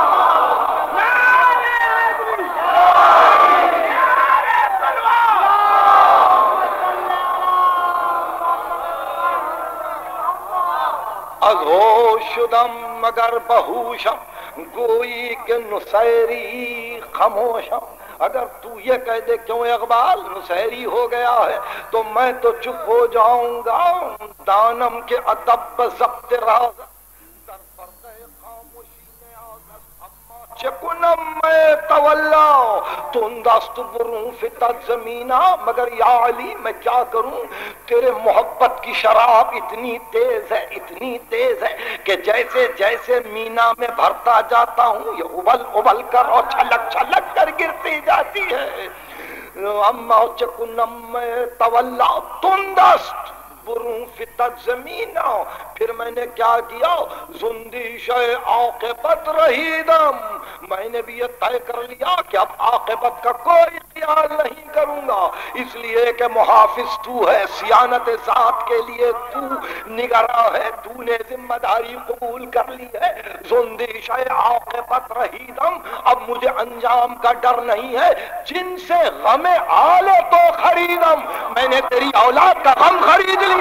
از ہوش شدم مگر بہوشم گوئی کہ نصیری خاموشم، اگر تو یہ کہہ دے کیوں اقبال نصیری ہو گیا ہے تو میں تو چپ ہو جاؤں گا، دانم کے ادب ضبط راز در پردہ خاموشی نیاز، چکنم میں تولا تندست بروں فتت زمینہ، مگر یا علی میں کیا کروں؟ تیرے محبت کی شراب اتنی تیز ہے، اتنی تیز ہے کہ جیسے جیسے مینا میں بھرتا جاتا ہوں یہ ابل ابل کر اور چھلک چھلک کر گرتی جاتی ہے۔ اما چکنم میں تولا تندست بروں فتت زمینہ، پھر میں نے کیا کیا؟ زندیش عاقبت رہیدم، میں نے بھی یہ طے کر لیا کہ اب عاقبت کا کوئی خیال نہیں کروں گا، اس لیے کہ محافظ تو ہے، صیانت ذات کے لیے تو نگراں ہے، تو نے ذمہ داری قبول کر لی ہے۔ زندیش عاقبت رہیدم، اب مجھے انجام کا ڈر نہیں ہے، جن سے غم آل تو خریدم، میں نے تیری اولاد کا غم خرید لیا۔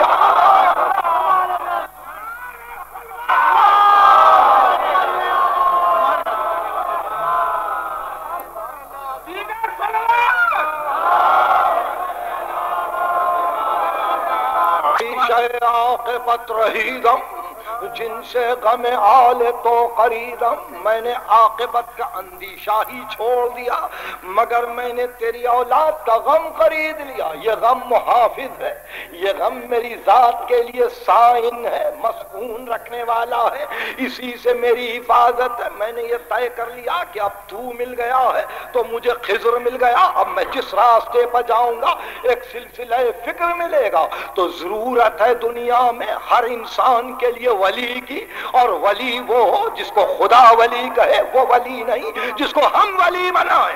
عاقبت رہیدم جن سے غم آل تو قریدم، میں نے عاقبت کا اندیشہ ہی چھوڑ دیا، مگر میں نے تیری اولاد کا غم خرید لیا۔ یہ غم محافظ ہے، یہ غم میری ذات کے لیے سائن ہے، مسکون رکھنے والا ہے، اسی سے میری حفاظت ہے۔ میں نے یہ طے کر لیا کہ اب تو مل گیا ہے تو مجھے خضر مل گیا، اب میں جس راستے پر جاؤں گا ایک سلسلہ فکر ملے گا۔ تو ضرورت ہے دنیا میں ہر انسان کے لیے ولی کی، اور ولی وہ ہو جس کو خدا ولی کہے، وہ ولی نہیں جس کو ہم ولی بنائیں۔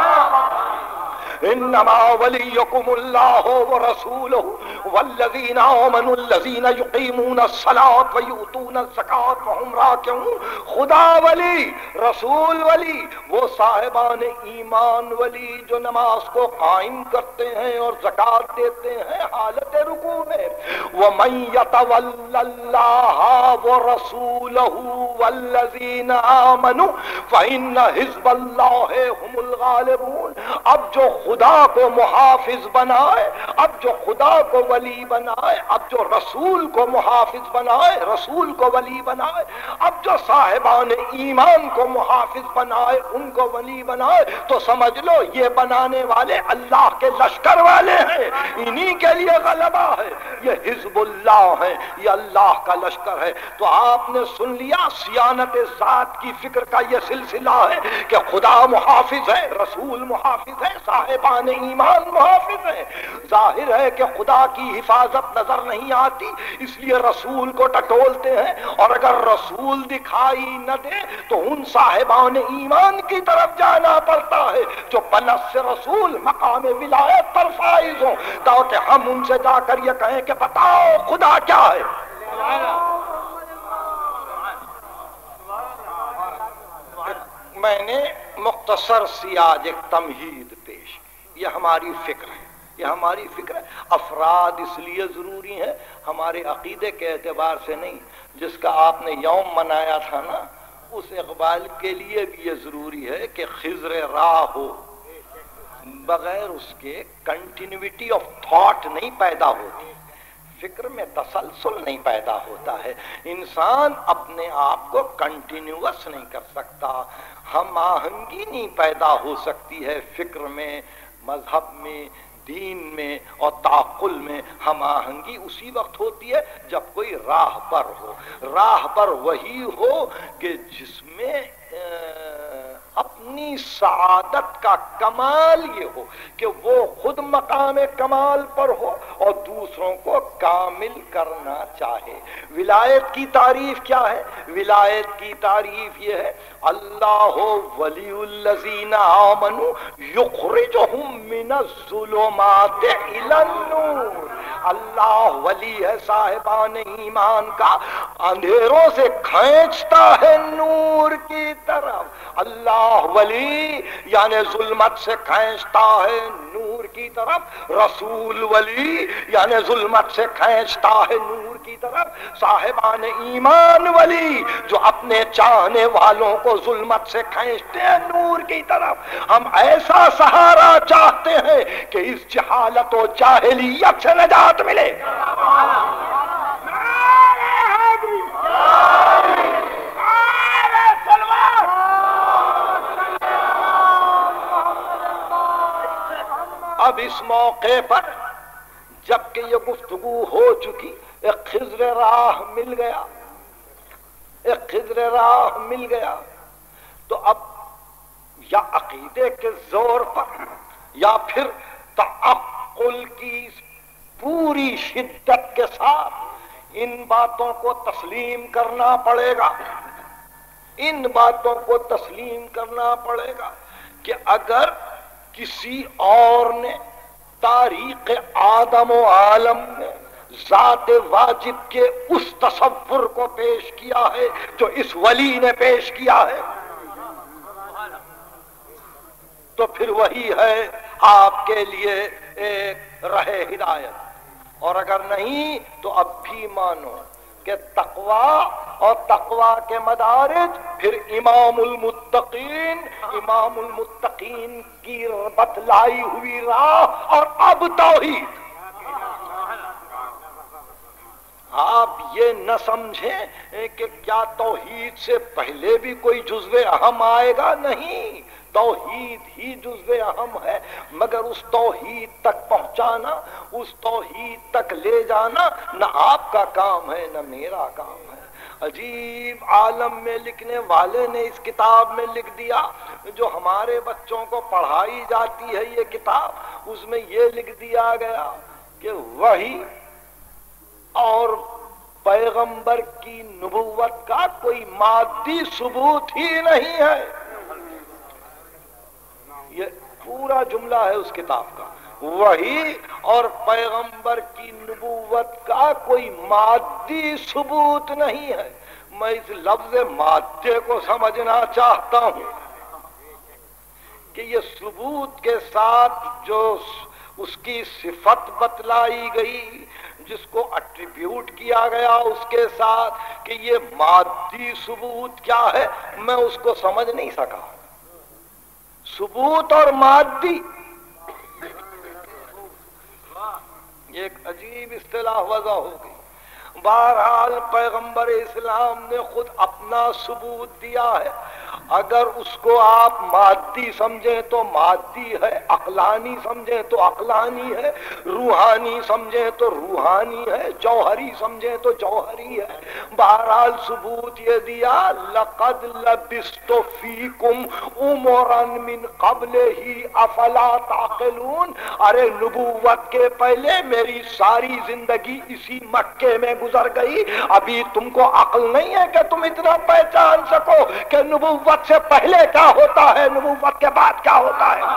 انما ولیکم اللہ ورسولہ والذین آمنوا الذین یقیمون الصلاۃ ویؤتون الزکاۃ وہم راکعون۔ خدا ولی، رسول ولی، وہ صاحبان ایمان ولی جو نماز کو قائم کرتے ہیں اور زکات دیتے ہیں حالت رکوع میں۔ ومن یتول اللہ ورسولہ والذین آمنوا فإن حزب اللہ هم الغالبون۔ اب جو خدا کو محافظ بنائے، اب جو خدا کو ولی بنائے، اب جو رسول کو محافظ بنائے، رسول کو ولی بنائے، اب جو صاحبان ایمان کو محافظ بنائے، ان کو ولی بنائے، تو سمجھ لو یہ بنانے والے اللہ کے لشکر والے ہیں، انہی کے لیے غلبہ ہے، یہ حزب اللہ ہے، یہ اللہ کا لشکر ہے۔ تو آپ نے سن لیا صیانت ذات کی فکر کا یہ سلسلہ ہے کہ خدا محافظ ہے، رسول محافظ ہے، صاحبان ایمان محافظ ہیں۔ ظاہر ہے کہ خدا کی حفاظت نظر نہیں آتی، اس لیے رسول کو ٹٹولتے ہیں، اور اگر رسول دکھائی نہ دے تو ان صاحبان ایمان کی طرف جانا پڑتا ہے جو بنص رسول مقام ولایت پر فائز ہوں، تاکہ ہم ان سے جا کر یہ کہیں کہ بتاؤ خدا کیا ہے۔ میں نے مختصر سی آج ایک تمہید پیش، یہ ہماری فکر ہے، یہ ہماری فکر ہے۔ افراد اس لیے ضروری ہیں ہمارے عقیدے کے اعتبار سے نہیں. جس کا آپ نے یوم منایا تھا نا، اس اقبال کے لیے بھی یہ ضروری ہے کہ خضر راہ ہو. بغیر اس کے کنٹینیوٹی آف تھاٹ نہیں پیدا ہوتی، فکر میں تسلسل نہیں پیدا ہوتا ہے. انسان اپنے آپ کو کنٹینیوس نہیں کر سکتا، ہم آہنگی نہیں پیدا ہو سکتی ہے فکر میں، مذہب میں، دین میں اور تعقل میں. ہم آہنگی اسی وقت ہوتی ہے جب کوئی راہ پر ہو. راہ پر وہی ہو کہ جس میں اپنی سعادت کا کمال یہ ہو کہ وہ خود مقام کمال پر ہو اور دوسروں کو کامل کرنا چاہے. ولایت کی تعریف کیا ہے؟ ولایت کی تعریف یہ ہے اللہ ولی الذین آمنوا یخرجہم من الظلمات الی النور. اللہ ولی ہے صاحبان ایمان کا، اندھیروں سے کھینچتا ہے نور کی طرف. اللہ ولی یعنی ظلمت سے کھینچتا ہے نور کی طرف. رسول ولی یعنی ظلمت سے کھینچتا ہے نور کی طرف. صاحبان ایمان ولی جو اپنے چاہنے والوں کو ظلمت سے کھینچتے ہیں نور کی طرف. ہم ایسا سہارا چاہتے ہیں کہ اس جہالت و جاہلیت سے نجات ملے. اب اس موقع پر جبکہ یہ گفتگو ہو چکی، ایک خضر راہ مل گیا، ایک خضر راہ مل گیا، تو اب یا عقیدے کے زور پر یا پھر تعقل کی پوری شدت کے ساتھ ان باتوں کو تسلیم کرنا پڑے گا. ان باتوں کو تسلیم کرنا پڑے گا کہ اگر کسی اور نے تاریخ آدم و عالم میں ذات واجب کے اس تصور کو پیش کیا ہے جو اس ولی نے پیش کیا ہے، تو پھر وہی ہے آپ کے لیے ایک راہ ہدایت. اور اگر نہیں تو اب بھی مانو کہ تقویٰ اور تقویٰ کے مدارج پھر امام المتقین کی بتلائی ہوئی راہ اور اب توحید. آپ یہ نہ سمجھیں کہ کیا توحید سے پہلے بھی کوئی جزو اہم آئے گا، نہیں، توحید ہی جزو اہم ہے، مگر اس توحید تک پہنچانا، اس توحید تک لے جانا نہ آپ کا کام ہے نہ میرا کام ہے. عجیب عالم میں لکھنے والے نے اس کتاب میں لکھ دیا جو ہمارے بچوں کو پڑھائی جاتی ہے یہ کتاب، اس میں یہ لکھ دیا گیا کہ وحی اور پیغمبر کی نبوت کا کوئی مادی ثبوت ہی نہیں ہے. یہ پورا جملہ ہے اس کتاب کا، وحی اور پیغمبر کی نبوت کا کوئی مادی ثبوت نہیں ہے. میں اس لفظ مادے کو سمجھنا چاہتا ہوں کہ یہ ثبوت کے ساتھ جو اس کی صفت بتلائی گئی، جس کو ایٹریبیوٹ کیا گیا اس کے ساتھ کہ یہ مادی ثبوت کیا ہے، میں اس کو سمجھ نہیں سکا. ثبوت اور مادی ایک عجیب اصطلاح وضع ہو گئی. بہرحال پیغمبر اسلام نے خود اپنا ثبوت دیا ہے. اگر اس کو آپ مادی سمجھیں تو مادی ہے، عقلانی سمجھیں تو عقلانی ہے، روحانی سمجھیں تو روحانی ہے، جوہری سمجھیں تو جوہری ہے. بہرحال ثبوت یہ دیا لقد لبثت فیکم عمرا من قبلہ افلا تعقلون. ارے نبوت کے پہلے میری ساری زندگی اسی مکے میں گزر گئی، ابھی تم کو عقل نہیں ہے کہ تم اتنا پہچان سکو کہ نبوت سے پہلے کیا ہوتا ہے، نبوت کے بعد کیا ہوتا ہے.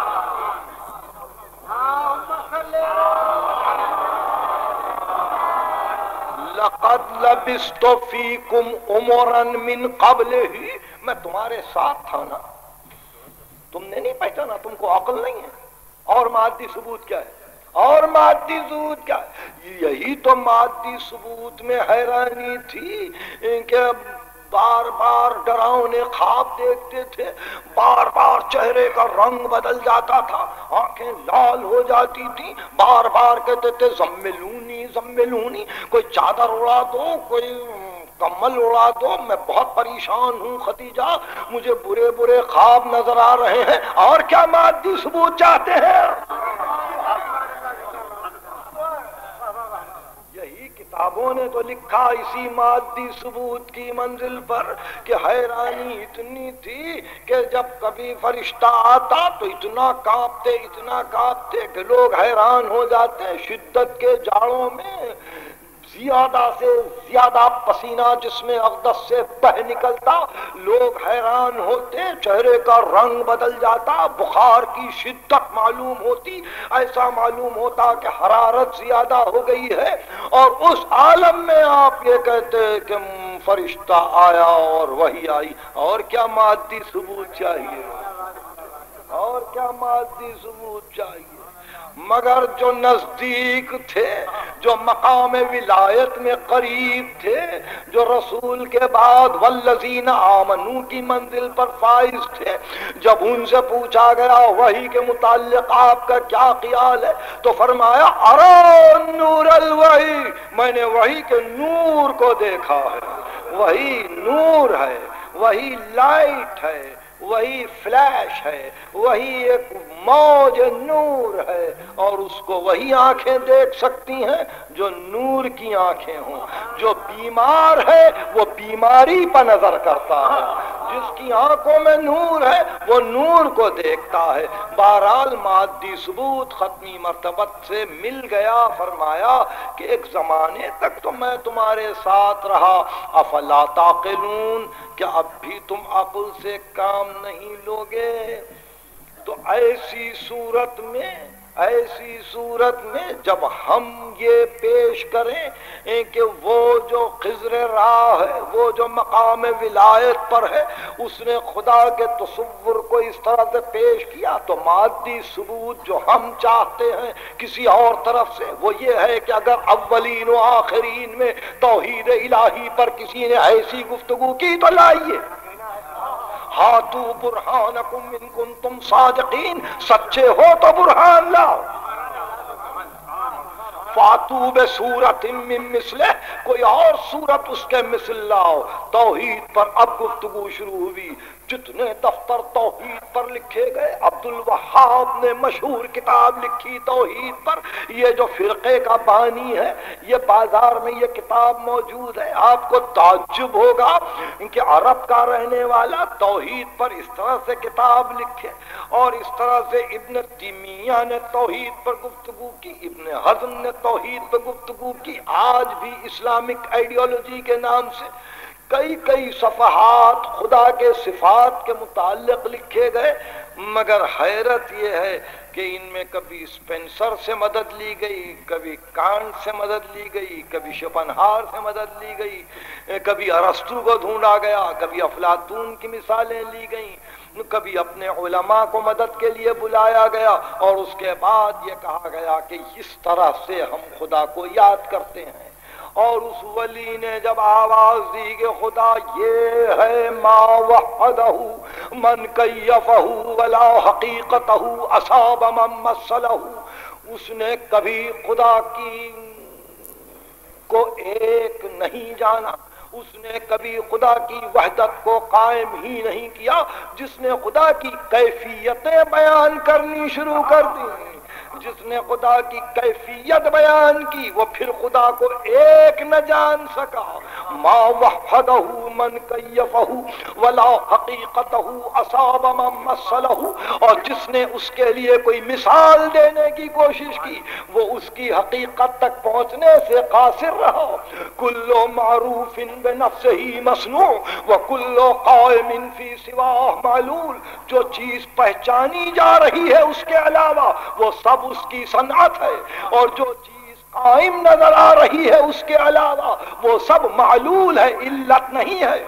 لقد لبثت فیکم عمرا من قبلہ، میں تمہارے ساتھ تھا نا، تم نے نہیں پہچانا، تم کو عقل نہیں ہے. اور مادی ثبوت کیا ہے؟ اور مادی ثبوت کیا؟ یہی تو مادی ثبوت میں حیرانی تھی کہ بار بار ڈراؤنے خواب دیکھتے تھے، بار بار چہرے کا رنگ بدل جاتا تھا، آنکھیں لال ہو جاتی تھی، بار بار کہتے تھے زملونی زملونی، کوئی چادر اڑا دو، کوئی کمل اڑا دو، میں بہت پریشان ہوں خدیجہ، مجھے برے برے خواب نظر آ رہے ہیں۔ اور کیا مادی ثبوت چاہتے ہیں؟ یہی کتابوں نے تو لکھا اسی مادی ثبوت کی منزل پر کہ حیرانی اتنی تھی کہ جب کبھی فرشتہ آتا تو اتنا کانپتے کہ لوگ حیران ہو جاتے، شدت کے جاڑوں میں زیادہ سے زیادہ پسینہ جسم اقدس سے بہ نکلتا، لوگ حیران ہوتے، چہرے کا رنگ بدل جاتا، بخار کی شدت معلوم ہوتی، ایسا معلوم ہوتا کہ حرارت زیادہ ہو گئی ہے، اور اس عالم میں آپ یہ کہتے کہ فرشتہ آیا اور وحی آئی۔ اور کیا مادی ثبوت چاہیے؟ اور کیا مادی ثبوت چاہیے؟ مگر جو نزدیک تھے، جو مقام ولایت میں قریب تھے، جو رسول کے بعد والذین آمنو کی منزل پر فائز تھے، جب ان سے پوچھا گیا وحی کے متعلق آپ کا کیا خیال ہے تو فرمایا ارى نور الوحی، میں نے وحی کے نور کو دیکھا ہے، وہی نور ہے، وہی لائٹ ہے، وہی فلیش ہے، وہی ایک موج نور ہے، اور اس کو وہی آنکھیں دیکھ سکتی ہیں جو نور کی آنکھیں ہوں۔ جو بیمار ہے وہ بیماری پر نظر کرتا ہے، جس کی آنکھوں میں نور ہے وہ نور کو دیکھتا ہے۔ بہرحال مادی ثبوت ختمی مرتبت سے مل گیا۔ فرمایا کہ ایک زمانے تک تو میں تمہارے ساتھ رہا، افلا تعقلون، کیا اب بھی تم عقل سے کام نہیں لوگے؟ تو ایسی صورت میں جب ہم یہ پیش کریں کہ وہ جو خضر راہ ہے، وہ جو مقام ولایت پر ہے، اس نے خدا کے تصور کو اس طرح سے پیش کیا، تو مادی ثبوت جو ہم چاہتے ہیں کسی اور طرف سے وہ یہ ہے کہ اگر اولین و آخرین میں توحید الہی پر کسی نے ایسی گفتگو کی تو لائیے، ہاتو برہانکم ان کنتم صادقین، سچے ہو تو برہان لاؤ، فاتو بسورۃ من مثلہ، کوئی اور صورت اس کے مثل لاؤ۔ توحید پر اب گفتگو شروع ہوئی، جتنے دفتر توحید پر لکھے گئے، عبد الوہاب نے مشہور کتاب لکھی توحید پر، یہ جو فرقے کا بانی ہے، یہ بازار میں یہ کتاب موجود ہے۔ آپ کو تعجب ہوگا کہ عرب کا رہنے والا توحید پر اس طرح سے کتاب لکھے، اور اس طرح سے ابن تیمیہ نے توحید پر گفتگو کی، ابن حزم نے توحید پر گفتگو کی۔ آج بھی اسلامک آئیڈیالوجی کے نام سے کئی صفحات خدا کے صفات کے متعلق لکھے گئے، مگر حیرت یہ ہے کہ ان میں کبھی اسپینسر سے مدد لی گئی، کبھی کانٹ سے مدد لی گئی، کبھی شوپنہار سے مدد لی گئی، کبھی ارسطو کو ڈھونڈا گیا، کبھی افلاطون کی مثالیں لی گئیں، کبھی اپنے علماء کو مدد کے لیے بلایا گیا، اور اس کے بعد یہ کہا گیا کہ اس طرح سے ہم خدا کو یاد کرتے ہیں۔ اور اس ولی نے جب آواز دی کہ خدا یہ ہے ما وحدہ من کیفہ ولا حقیقتہ اصاب من مثلہ، اس نے کبھی خدا کی کو ایک نہیں جانا، اس نے کبھی خدا کی وحدت کو قائم ہی نہیں کیا، جس نے خدا کی کیفیتیں بیان کرنی شروع کر دی، جس نے خدا کی کیفیت بیان کی وہ پھر خدا کو ایک نہ جان سکا۔ ما وحدہ من کیفہ ولا حقیقتہ اصاب من مثلہ، اور جس نے اس کے لیے کوئی مثال دینے کی کوشش کی وہ اس کی حقیقت تک پہنچنے سے قاصر رہا۔ کل معروف بنفسہ مصنوع وکل قائم فی سواہ معلول، جو چیز پہچانی جا رہی ہے اس کے علاوہ وہ سب اس کی صنعت ہے، اور جو چیز قائم نظر آ رہی ہے اس کے علاوہ وہ سب معلول ہے، علت نہیں ہے۔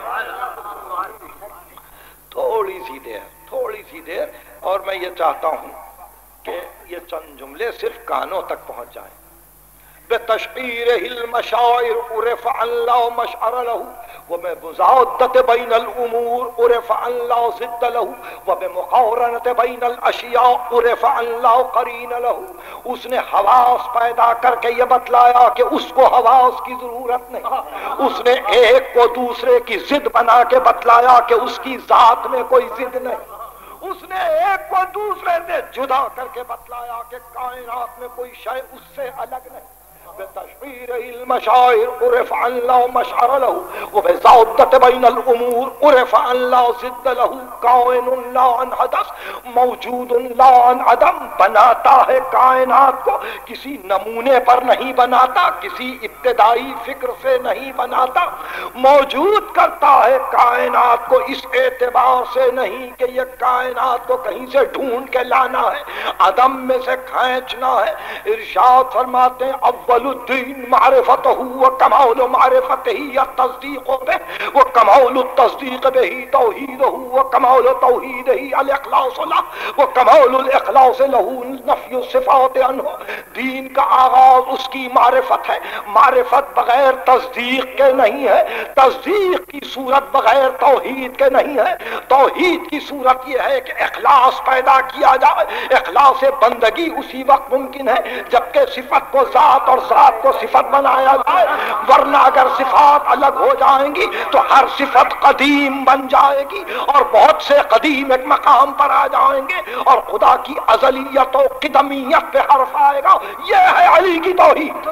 تھوڑی سی دیر اور میں یہ چاہتا ہوں کہ یہ چند جملے صرف کانوں تک پہنچ جائیں. بتشعیرہ المشاعر عرف ان لا مشعر له وبمزادۃ بین الامور عرف ان لا ضد له وبمقارنۃ بین الاشیاء عرف ان لا قرین له. اس نے حواس پیدا کر کے یہ بتلایا کہ اس کو حواس کی ضرورت نہیں. اس نے ایک کو دوسرے کی ضد بنا کے بتلایا کہ اس کی ذات میں کوئی ضد نہیں. اس نے ایک کو دوسرے سے جدا کر کے بتلایا کہ کائنات میں کوئی شے اس سے الگ نہیں. بتشعیر المشاعر عرف ان لا مشعر له وبزادۃ بین الامور عرف ان لا ضد له. کائن لا عن حدث موجود لا عن عدم. بناتا ہے کائنات کو کسی نمونے پر نہیں بناتا, کسی ابتدائی فکر سے نہیں بناتا. موجود کرتا ہے کائنات کو اس اعتبار سے نہیں کہ یہ کائنات کو کہیں سے ڈھونڈ کے لانا ہے, عدم میں سے کھینچنا ہے. ارشاد فرماتے ہیں اول الدین معرفتہ وکمال معرفتہ التصدیق بہ وکمال التصدیق بہ توحیدہ وکمال توحیدہ الاخلاص له وکمال الاخلاص له نفی الصفات عنہ. دین کا آغاز اس کی معرفت ہے. معرفت بغیر تصدیق کے نہیں ہے, تصدیق کی صورت بغیر توحید کے نہیں ہے. توحید کی صورت یہ ہے کہ اخلاص پیدا کیا جائے. اخلاص بندگی اسی وقت ممکن ہے جبکہ صفت کو ذات اور ذات کو صفت بنایا جائے, ورنہ اگر صفات الگ ہو جائیں گی تو ہر صفت قدیم بن جائے گی اور بہت سے قدیم ایک مقام پر آ جائیں گے اور خدا کی ازلیت و قدمیت پہ حرف آئے گا. یہ ہے علی کی توحید.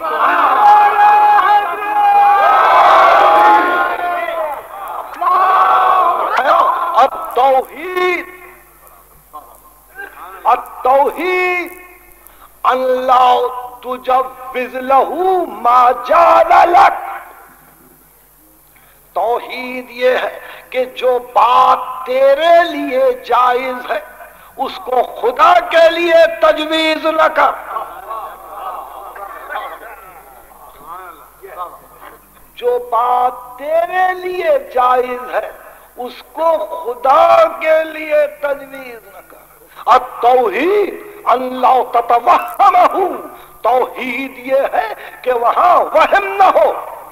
التوحید اللہ تجوز لہو ما جاد لک. توحید یہ ہے کہ جو بات تیرے لیے جائز ہے اس کو خدا کے لیے تجویز نہ کر. جو بات تیرے لیے جائز ہے اس کو خدا کے لیے تجویز نہ کر. التوحید اللہ تتوہمہ. توحید یہ ہے کہ وہاں وہم نہ ہو.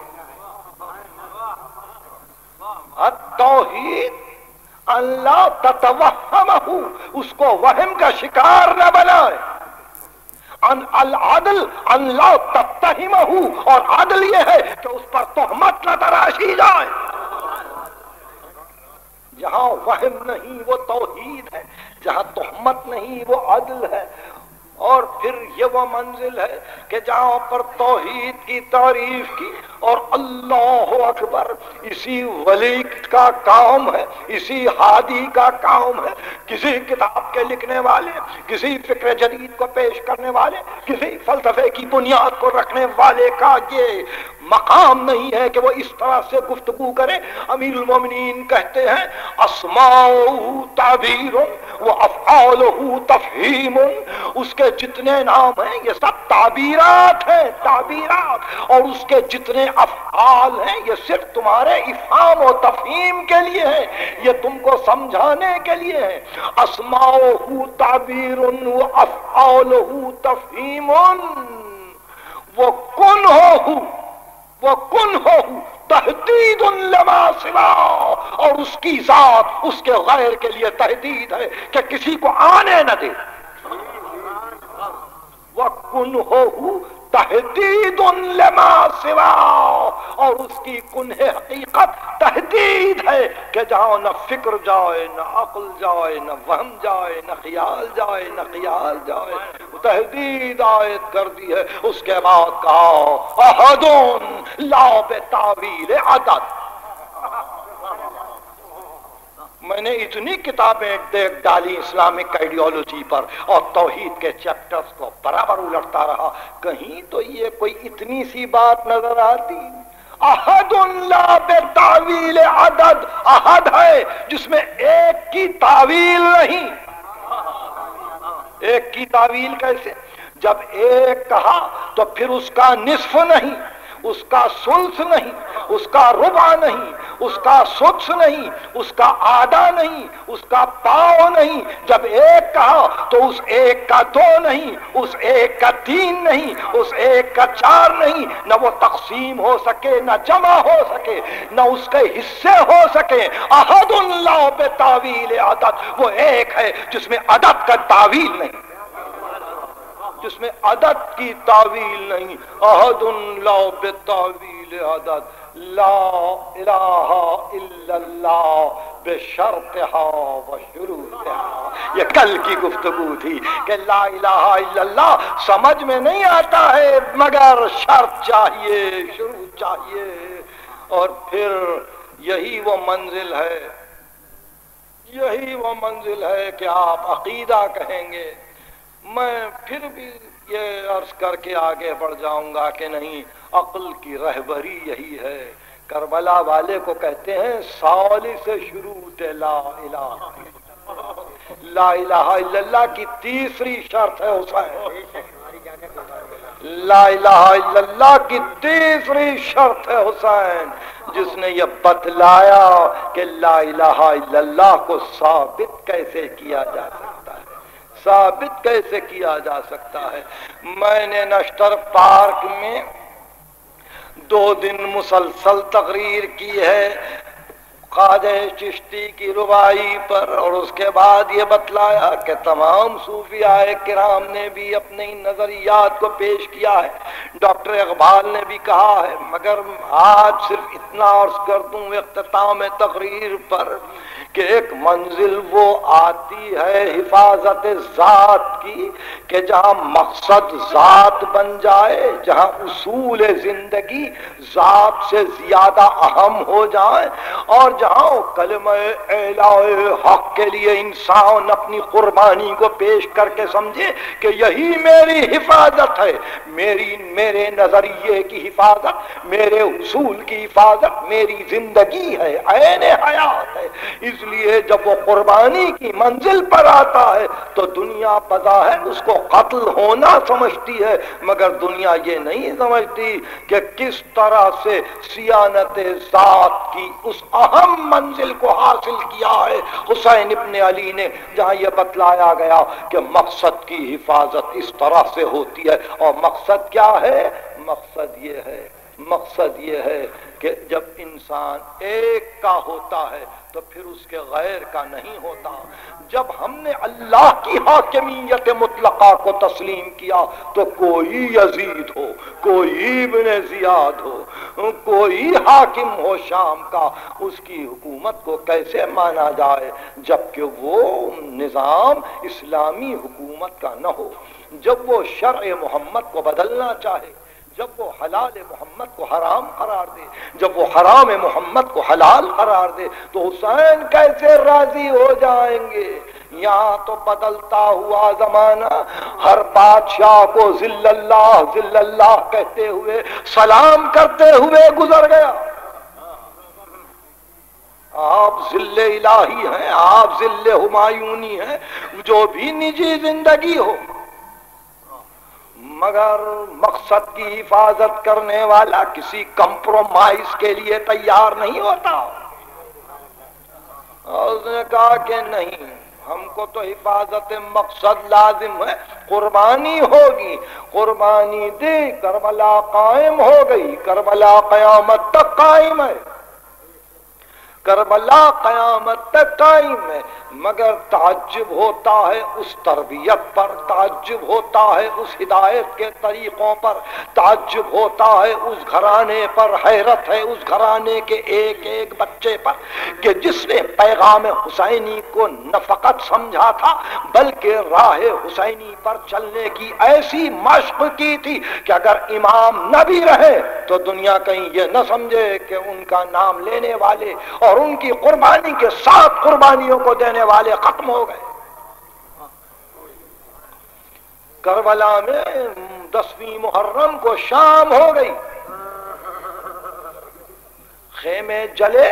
التوحید اللہ تتوہمہ, اس کو وہم کا شکار نہ بنائے. العدل ان لا تتہمہ, اور عدل یہ ہے کہ اس پر تہمت نہ تراشی جائے. جہاں وہم نہیں وہ توحید ہے, جہاں تہمت نہیں وہ عدل ہے. اور پھر یہ وہ منزل ہے کہ جہاں پر توحید کی تعریف کی اور اللہ اکبر اسی ولی کا کام ہے, اسی ہادی کا کام ہے. کسی کتاب کے لکھنے والے, کسی فکر جدید کو پیش کرنے والے, کسی فلسفے کی بنیاد کو رکھنے والے کا یہ مقام نہیں ہے کہ وہ اس طرح سے گفتگو کرے. امیر المومنین کہتے ہیں اسماؤہ تعبیر و افعالہ تفہیم. اس کے جتنے نام ہیں یہ سب تعبیرات ہیں, تعبیرات, اور اس کے جتنے افعال ہیں یہ صرف تمہارے افہام و تفہیم کے لیے ہیں, یہ تم کو سمجھانے کے لیے ہیں. اسماؤہ تعبیر و افعالہ تفہیم وہ کن ہو تحدید لما سوا, اور اس کی ذات اس کے غیر کے لیے تحدید ہے کہ کسی کو آنے نہ دے. وَكُنْ هُوَ تحدید لما سوا, اور اس کی کنہ حقیقت تحدید ہے کہ جہاں نہ فکر جائے, نہ عقل جائے, نہ وہم جائے, نہ خیال جائے, نہ خیال جائے. تحدید عائد کر دی ہے. اس کے بعد کہا احد لا بتاویل عدد. میں نے اتنی کتابیں دیکھ ڈالی اسلامک آئیڈیالوجی پر اور توحید کے چیپٹرز کو برابر الٹتا رہا, کہیں تو یہ کوئی اتنی سی بات نظر آتی. احد لا بتاویل عدد, احد ہے جس میں ایک کی تعویل نہیں. ایک کی تعویل کیسے؟ جب ایک کہا تو پھر اس کا نصف نہیں, اس کا سلس نہیں، اس کا ربع نہیں، اس کا سدس نہیں، اس کا آدھا نہیں، اس کا پاؤ نہیں۔ جب ایک کہا تو اس ایک کا دو نہیں، اس ایک کا تین نہیں، اس ایک کا چار نہیں، نہ وہ تقسیم ہو سکے، نہ جمع ہو سکے، نہ اس کے حصے ہو سکے۔ احد لا بتاویل عدد، وہ ایک ہے جس میں عدد کا تعویل نہیں، جس میں عدد کی تعویل نہیں۔ احد لا بتاویل عدد، لا الہ الا اللہ بشرطہا و شروطہا۔ یہ کل کی گفتگو تھی کہ لا الہ الا اللہ سمجھ میں نہیں آتا ہے مگر شرط چاہیے، شروط چاہیے۔ اور پھر یہی وہ منزل ہے، یہی وہ منزل ہے کہ آپ عقیدہ کہیں گے۔ میں پھر بھی یہ عرض کر کے آگے بڑھ جاؤں گا کہ نہیں، عقل کی رہبری یہی ہے۔ کربلا والے کو کہتے ہیں ثالث شروط لا الہ الا اللہ۔ لا الہ الا اللہ کی تیسری شرط ہے حسین، لا الہ الا اللہ کی تیسری شرط ہے حسین، جس نے یہ بتلایا کہ لا الہ الا اللہ کو ثابت کیسے کیا جا سکتا ہے، ثابت کیسے کیا جا سکتا ہے۔ میں نے نشتر پارک میں 2 دن مسلسل تقریر کی ہے خواجہ چشتی کی ربائی پر، اور اس کے بعد یہ بتلایا کہ تمام صوفیاء کرام نے بھی اپنے نظریات کو پیش کیا ہے، ڈاکٹر اقبال نے بھی کہا ہے، مگر آج صرف اتنا عرض کر دوں اختتام تقریر پر کہ ایک منزل وہ آتی ہے حفاظت ذات کی کہ جہاں مقصد ذات بن جائے، جہاں اصول زندگی ذات سے زیادہ اہم ہو جائیں، اور جہاں کلمہ اعلاء حق کے لیے انسان اپنی قربانی کو پیش کر کے سمجھے کہ یہی میری حفاظت ہے، میرے نظریے کی حفاظت، میرے اصول کی حفاظت میری زندگی ہے، عین حیات ہے۔ اس لیے جب وہ قربانی کی منزل پر آتا ہے تو دنیا بظاہر اس کو قتل ہونا سمجھتی ہے، مگر دنیا یہ نہیں سمجھتی کہ کس طرح سے صیانت ذات کی اس اہم منزل کو حاصل کیا ہے حسین ابن علی نے، جہاں یہ بتلایا گیا کہ مقصد کی حفاظت اس طرح سے ہوتی ہے۔ اور مقصد کیا ہے؟ مقصد یہ ہے کہ جب انسان ایک کا ہوتا ہے تو پھر اس کے غیر کا نہیں ہوتا۔ جب ہم نے اللہ کی حاکمیت مطلقہ کو تسلیم کیا تو کوئی یزید ہو، کوئی ابن زیاد ہو، کوئی حاکم ہو شام کا، اس کی حکومت کو کیسے مانا جائے جبکہ وہ نظام اسلامی حکومت کا نہ ہو؟ جب وہ شرع محمد کو بدلنا چاہے، جب وہ حلال محمد کو حرام قرار دے، جب وہ حرام محمد کو حلال قرار دے، تو حسین کیسے راضی ہو جائیں گے؟ یہاں تو بدلتا ہوا زمانہ ہر بادشاہ کو ذل اللہ کہتے ہوئے سلام کرتے ہوئے گزر گیا۔ آپ ذل الہی ہیں، آپ ذل ہمایونی ہیں، جو بھی نجی زندگی ہو، مگر مقصد کی حفاظت کرنے والا کسی کمپرومائز کے لیے تیار نہیں ہوتا۔ اس نے کہا کہ نہیں، ہم کو تو حفاظت مقصد لازم ہے، قربانی ہوگی، قربانی دی، کربلا قائم ہو گئی، کربلا قیامت تک قائم ہے، کربلا قیامت تک قائم ہے۔ مگر تعجب ہوتا ہے اس تربیت پر، تعجب ہوتا ہے اس ہدایت کے طریقوں پر، تعجب ہوتا ہے اس گھرانے پر، حیرت ہے اس گھرانے کے ایک ایک بچے پر کہ جس نے پیغام حسینی کو نہ فقط سمجھا تھا بلکہ راہ حسینی پر چلنے کی ایسی مشق کی تھی کہ اگر امام نہ بھی رہے تو دنیا کہیں یہ نہ سمجھے کہ ان کا نام لینے والے اور ان کی قربانی کے ساتھ قربانیوں کو دینے والے ختم ہو گئے۔ کربلا میں 10ویں محرم کو شام ہو گئی، خیمے جلے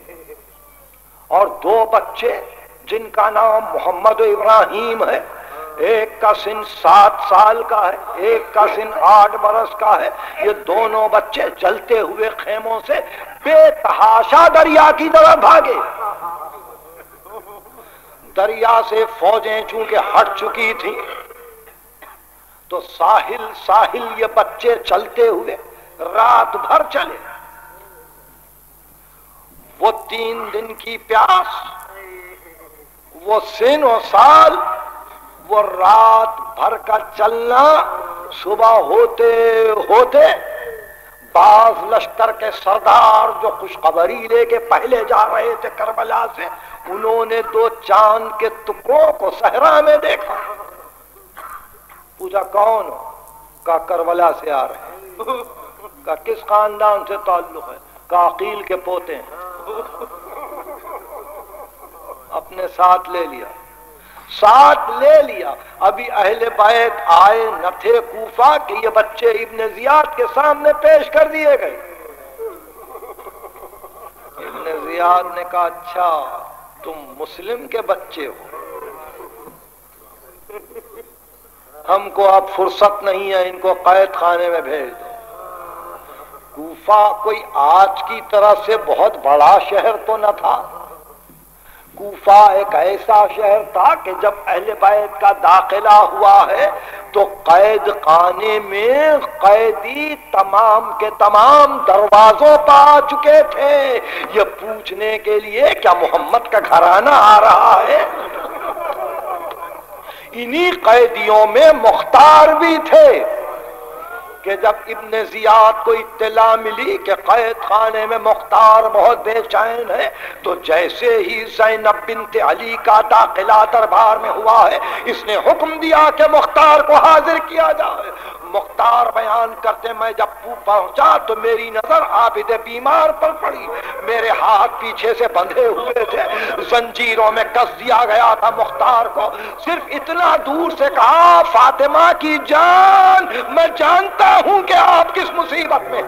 اور 2 بچے جن کا نام محمد و ابراہیم ہے ایک کا سن 7 سال کا ہے، ایک کا سن 8 برس کا ہے۔ یہ دونوں بچے چلتے ہوئے خیموں سے بے تحاشا دریا کی طرف بھاگے۔ دریا سے فوجیں چونکہ ہٹ چکی تھیں تو ساحل یہ بچے چلتے ہوئے رات بھر چلے۔ وہ 3 دن کی پیاس، وہ سن و سال، وہ رات بھر کا چلنا، صبح ہوتے ہوتے بعض لشکر کے سردار جو خوشخبری لے کے پہلے جا رہے تھے کربلا سے، انہوں نے 2 چاند کے ٹکڑوں کو صحرا میں دیکھا۔ پوچھا کون ہو؟ کہا کربلا سے آ رہے ہیں۔ کہا کس خاندان سے تعلق ہے؟ کہا عقیل کے پوتے ہیں۔ اپنے ساتھ لے لیا۔ ابھی اہل بیت آئے نہ تھے کوفہ کہ یہ بچے ابن زیاد کے سامنے پیش کر دیے گئے۔ ابن زیاد نے کہا اچھا تم مسلم کے بچے ہو، ہم کو اب فرصت نہیں ہے، ان کو قید خانے میں بھیج دو۔ کوفہ کوئی آج کی طرح سے بہت بڑا شہر تو نہ تھا۔ کوفہ ایک ایسا شہر تھا کہ جب اہل بیت کا داخلہ ہوا ہے تو قید خانے میں قیدی تمام کے تمام دروازوں پر آ چکے تھے یہ پوچھنے کے لیے کیا محمد کا گھرانہ آ رہا ہے۔ انہی قیدیوں میں مختار بھی تھے کہ جب ابن زیاد کو اطلاع ملی کہ قید خانے میں مختار بہت بے چین ہے تو جیسے ہی زینب بنت علی کا داخلہ دربار میں ہوا ہے اس نے حکم دیا کہ مختار کو حاضر کیا جائے۔ مختار بیان کرتے میں جب پہنچا تو میری نظر عابد بیمار پر پڑی، میرے ہاتھ پیچھے سے بندھے ہوئے تھے، زنجیروں میں کس دیا گیا تھا مختار کو۔ صرف اتنا دور سے کہا فاطمہ کی جان میں جانتا ہوں کہ آپ کس مصیبت میں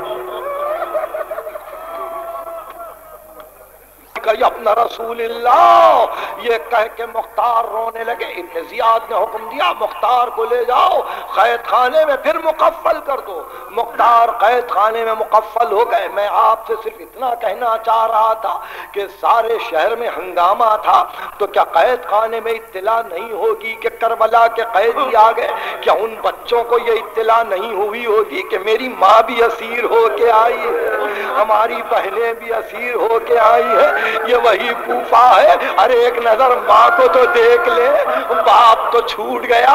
اپنا رسول اللہ، یہ کہہ کے مختار رونے لگے۔ ابن زیاد نے حکم دیا مختار کو لے جاؤ قید خانے میں پھر مقفل کر دو۔ مختار قید خانے میں مقفل ہو گئے۔ میں آپ سے صرف اتنا کہنا چاہ رہا تھا کہ سارے شہر میں ہنگامہ تھا تو کیا قید خانے میں اطلاع نہیں ہوگی کہ کربلا کے قیدی آ گئے؟ کیا ان بچوں کو یہ اطلاع نہیں ہوئی ہوگی کہ میری ماں بھی اسیر ہو کے آئی ہے، ہماری بہنیں بھی اسیر ہو کے آئی ہے؟ یہ وہی کوفہ ہے، ارے ایک نظر ماں کو تو دیکھ لے، باپ تو چھوٹ گیا۔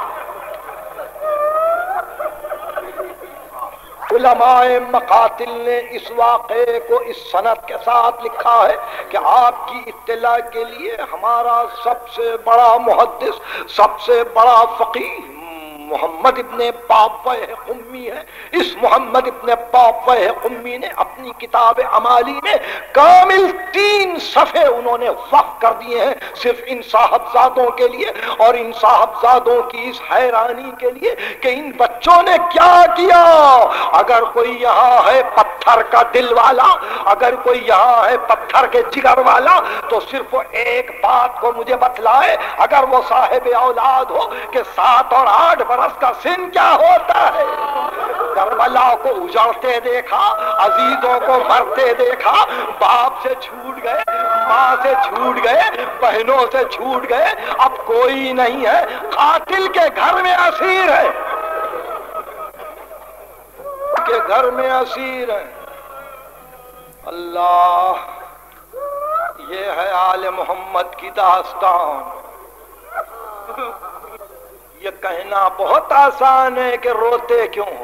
علماء مقاتل نے اس واقعے کو اس سند کے ساتھ لکھا ہے کہ آپ کی اطلاع کے لیے ہمارا سب سے بڑا محدث، سب سے بڑا فقیہ محمد ابن پاپہ قمی ہے۔ اس محمد ابن پاپہ قمی نے اپنی کتاب عمالی میں کامل 3 صفحے انہوں نے وقف کر دیے ہیں صرف ان صاحبزادوں کے لیے اور ان صاحبزادوں کی اس حیرانی کے لیے کہ ان بچوں نے کیا کیا۔ اگر کوئی یہاں ہے پتھر کا دل والا، اگر کوئی یہاں ہے پتھر کے جگر والا تو صرف ایک بات کو مجھے بتلائے، اگر وہ صاحب اولاد ہو کہ 7 اور 8 برس کا سن کیا ہوتا ہے۔ کربلا کو اجڑتے دیکھا، عزیزوں کو مرتے دیکھا، باپ سے چھوٹ گئے، ماں سے چھوٹ گئے، بہنوں سے چھوٹ گئے، اب کوئی نہیں ہے، قاتل کے گھر میں اسیر ہے، کے گھر میں اسیر ہے۔ اللہ، یہ ہے آل محمد کی داستان۔ یہ کہنا بہت آسان ہے کہ روتے کیوں ہو،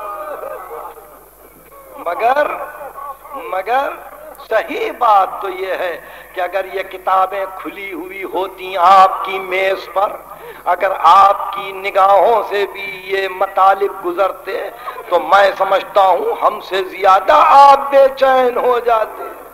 مگر صحیح بات تو یہ ہے کہ اگر یہ کتابیں کھلی ہوئی ہوتی آپ کی میز پر، اگر آپ کی نگاہوں سے بھی یہ مطالب گزرتے تو میں سمجھتا ہوں ہم سے زیادہ آپ بے چین ہو جاتے۔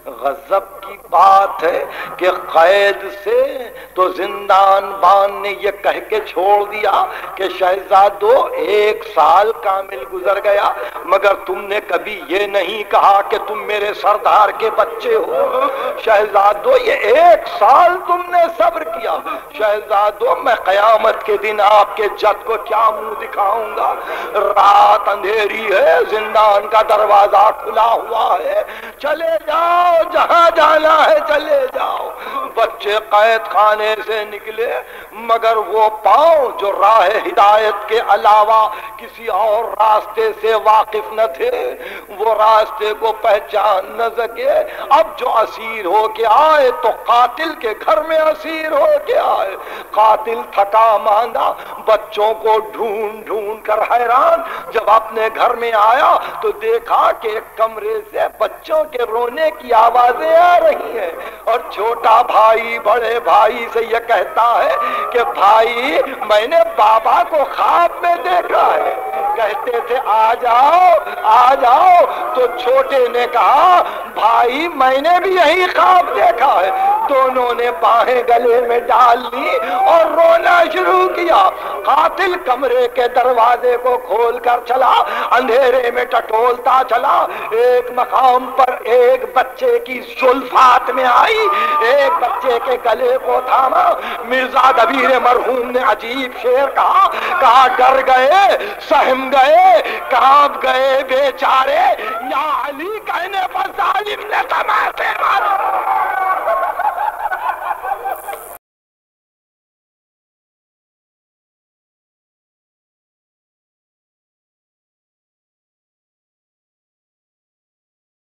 غضب کی بات ہے کہ قید سے تو زندان بان نے یہ کہہ کے چھوڑ دیا کہ شہزادو 1 سال کامل گزر گیا، مگر تم نے کبھی یہ نہیں کہا کہ تم میرے سردار کے بچے ہو۔ شہزادو یہ 1 سال تم نے صبر کیا، شہزادو میں قیامت کے دن آپ کے جد کو کیا منہ دکھاؤں گا؟ رات اندھیری ہے، زندان کا دروازہ کھلا ہوا ہے، چلے جاؤ جہاں جانا ہے چلے جاؤ۔ بچے قید خانے سے نکلے، مگر وہ پاؤں جو راہ ہدایت کے علاوہ کسی اور راستے سے واقف نہ تھے، وہ راستے کو پہچان نہ سکے۔ اب جو اسیر ہو کے آئے تو قاتل کے گھر میں اسیر ہو کے آئے۔ قاتل تھکا ماندہ بچوں کو ڈھونڈ ڈھونڈ کر حیران، جب اپنے گھر میں آیا تو دیکھا کہ ایک کمرے سے بچوں کے رونے کی آوازیں آ رہی ہیں، اور چھوٹا بھائی بڑے بھائی سے یہ کہتا ہے کہ بھائی میں نے بابا کو خواب میں دیکھا ہے۔ کہتے تھے آ جاؤ آ جاؤ، تو چھوٹے نے کہا بھائی میں نے بھی یہی خواب دیکھا ہے۔ دونوں نے باہیں گلے میں ڈال لی اور رونا شروع کیا۔ قاتل کمرے کے دروازے کو کھول کر چلا، اندھیرے میں ٹٹولتا چلا، ایک مقام پر ایک بچے کی زلفات میں آئی، ایک بچے کے گلے کو تھاما۔ مرزا دبیر مرحوم نے عجیب شعر کہا ڈر گئے سہم گئے کانپ گئے بیچارے، یا علی کہنے پر ظالم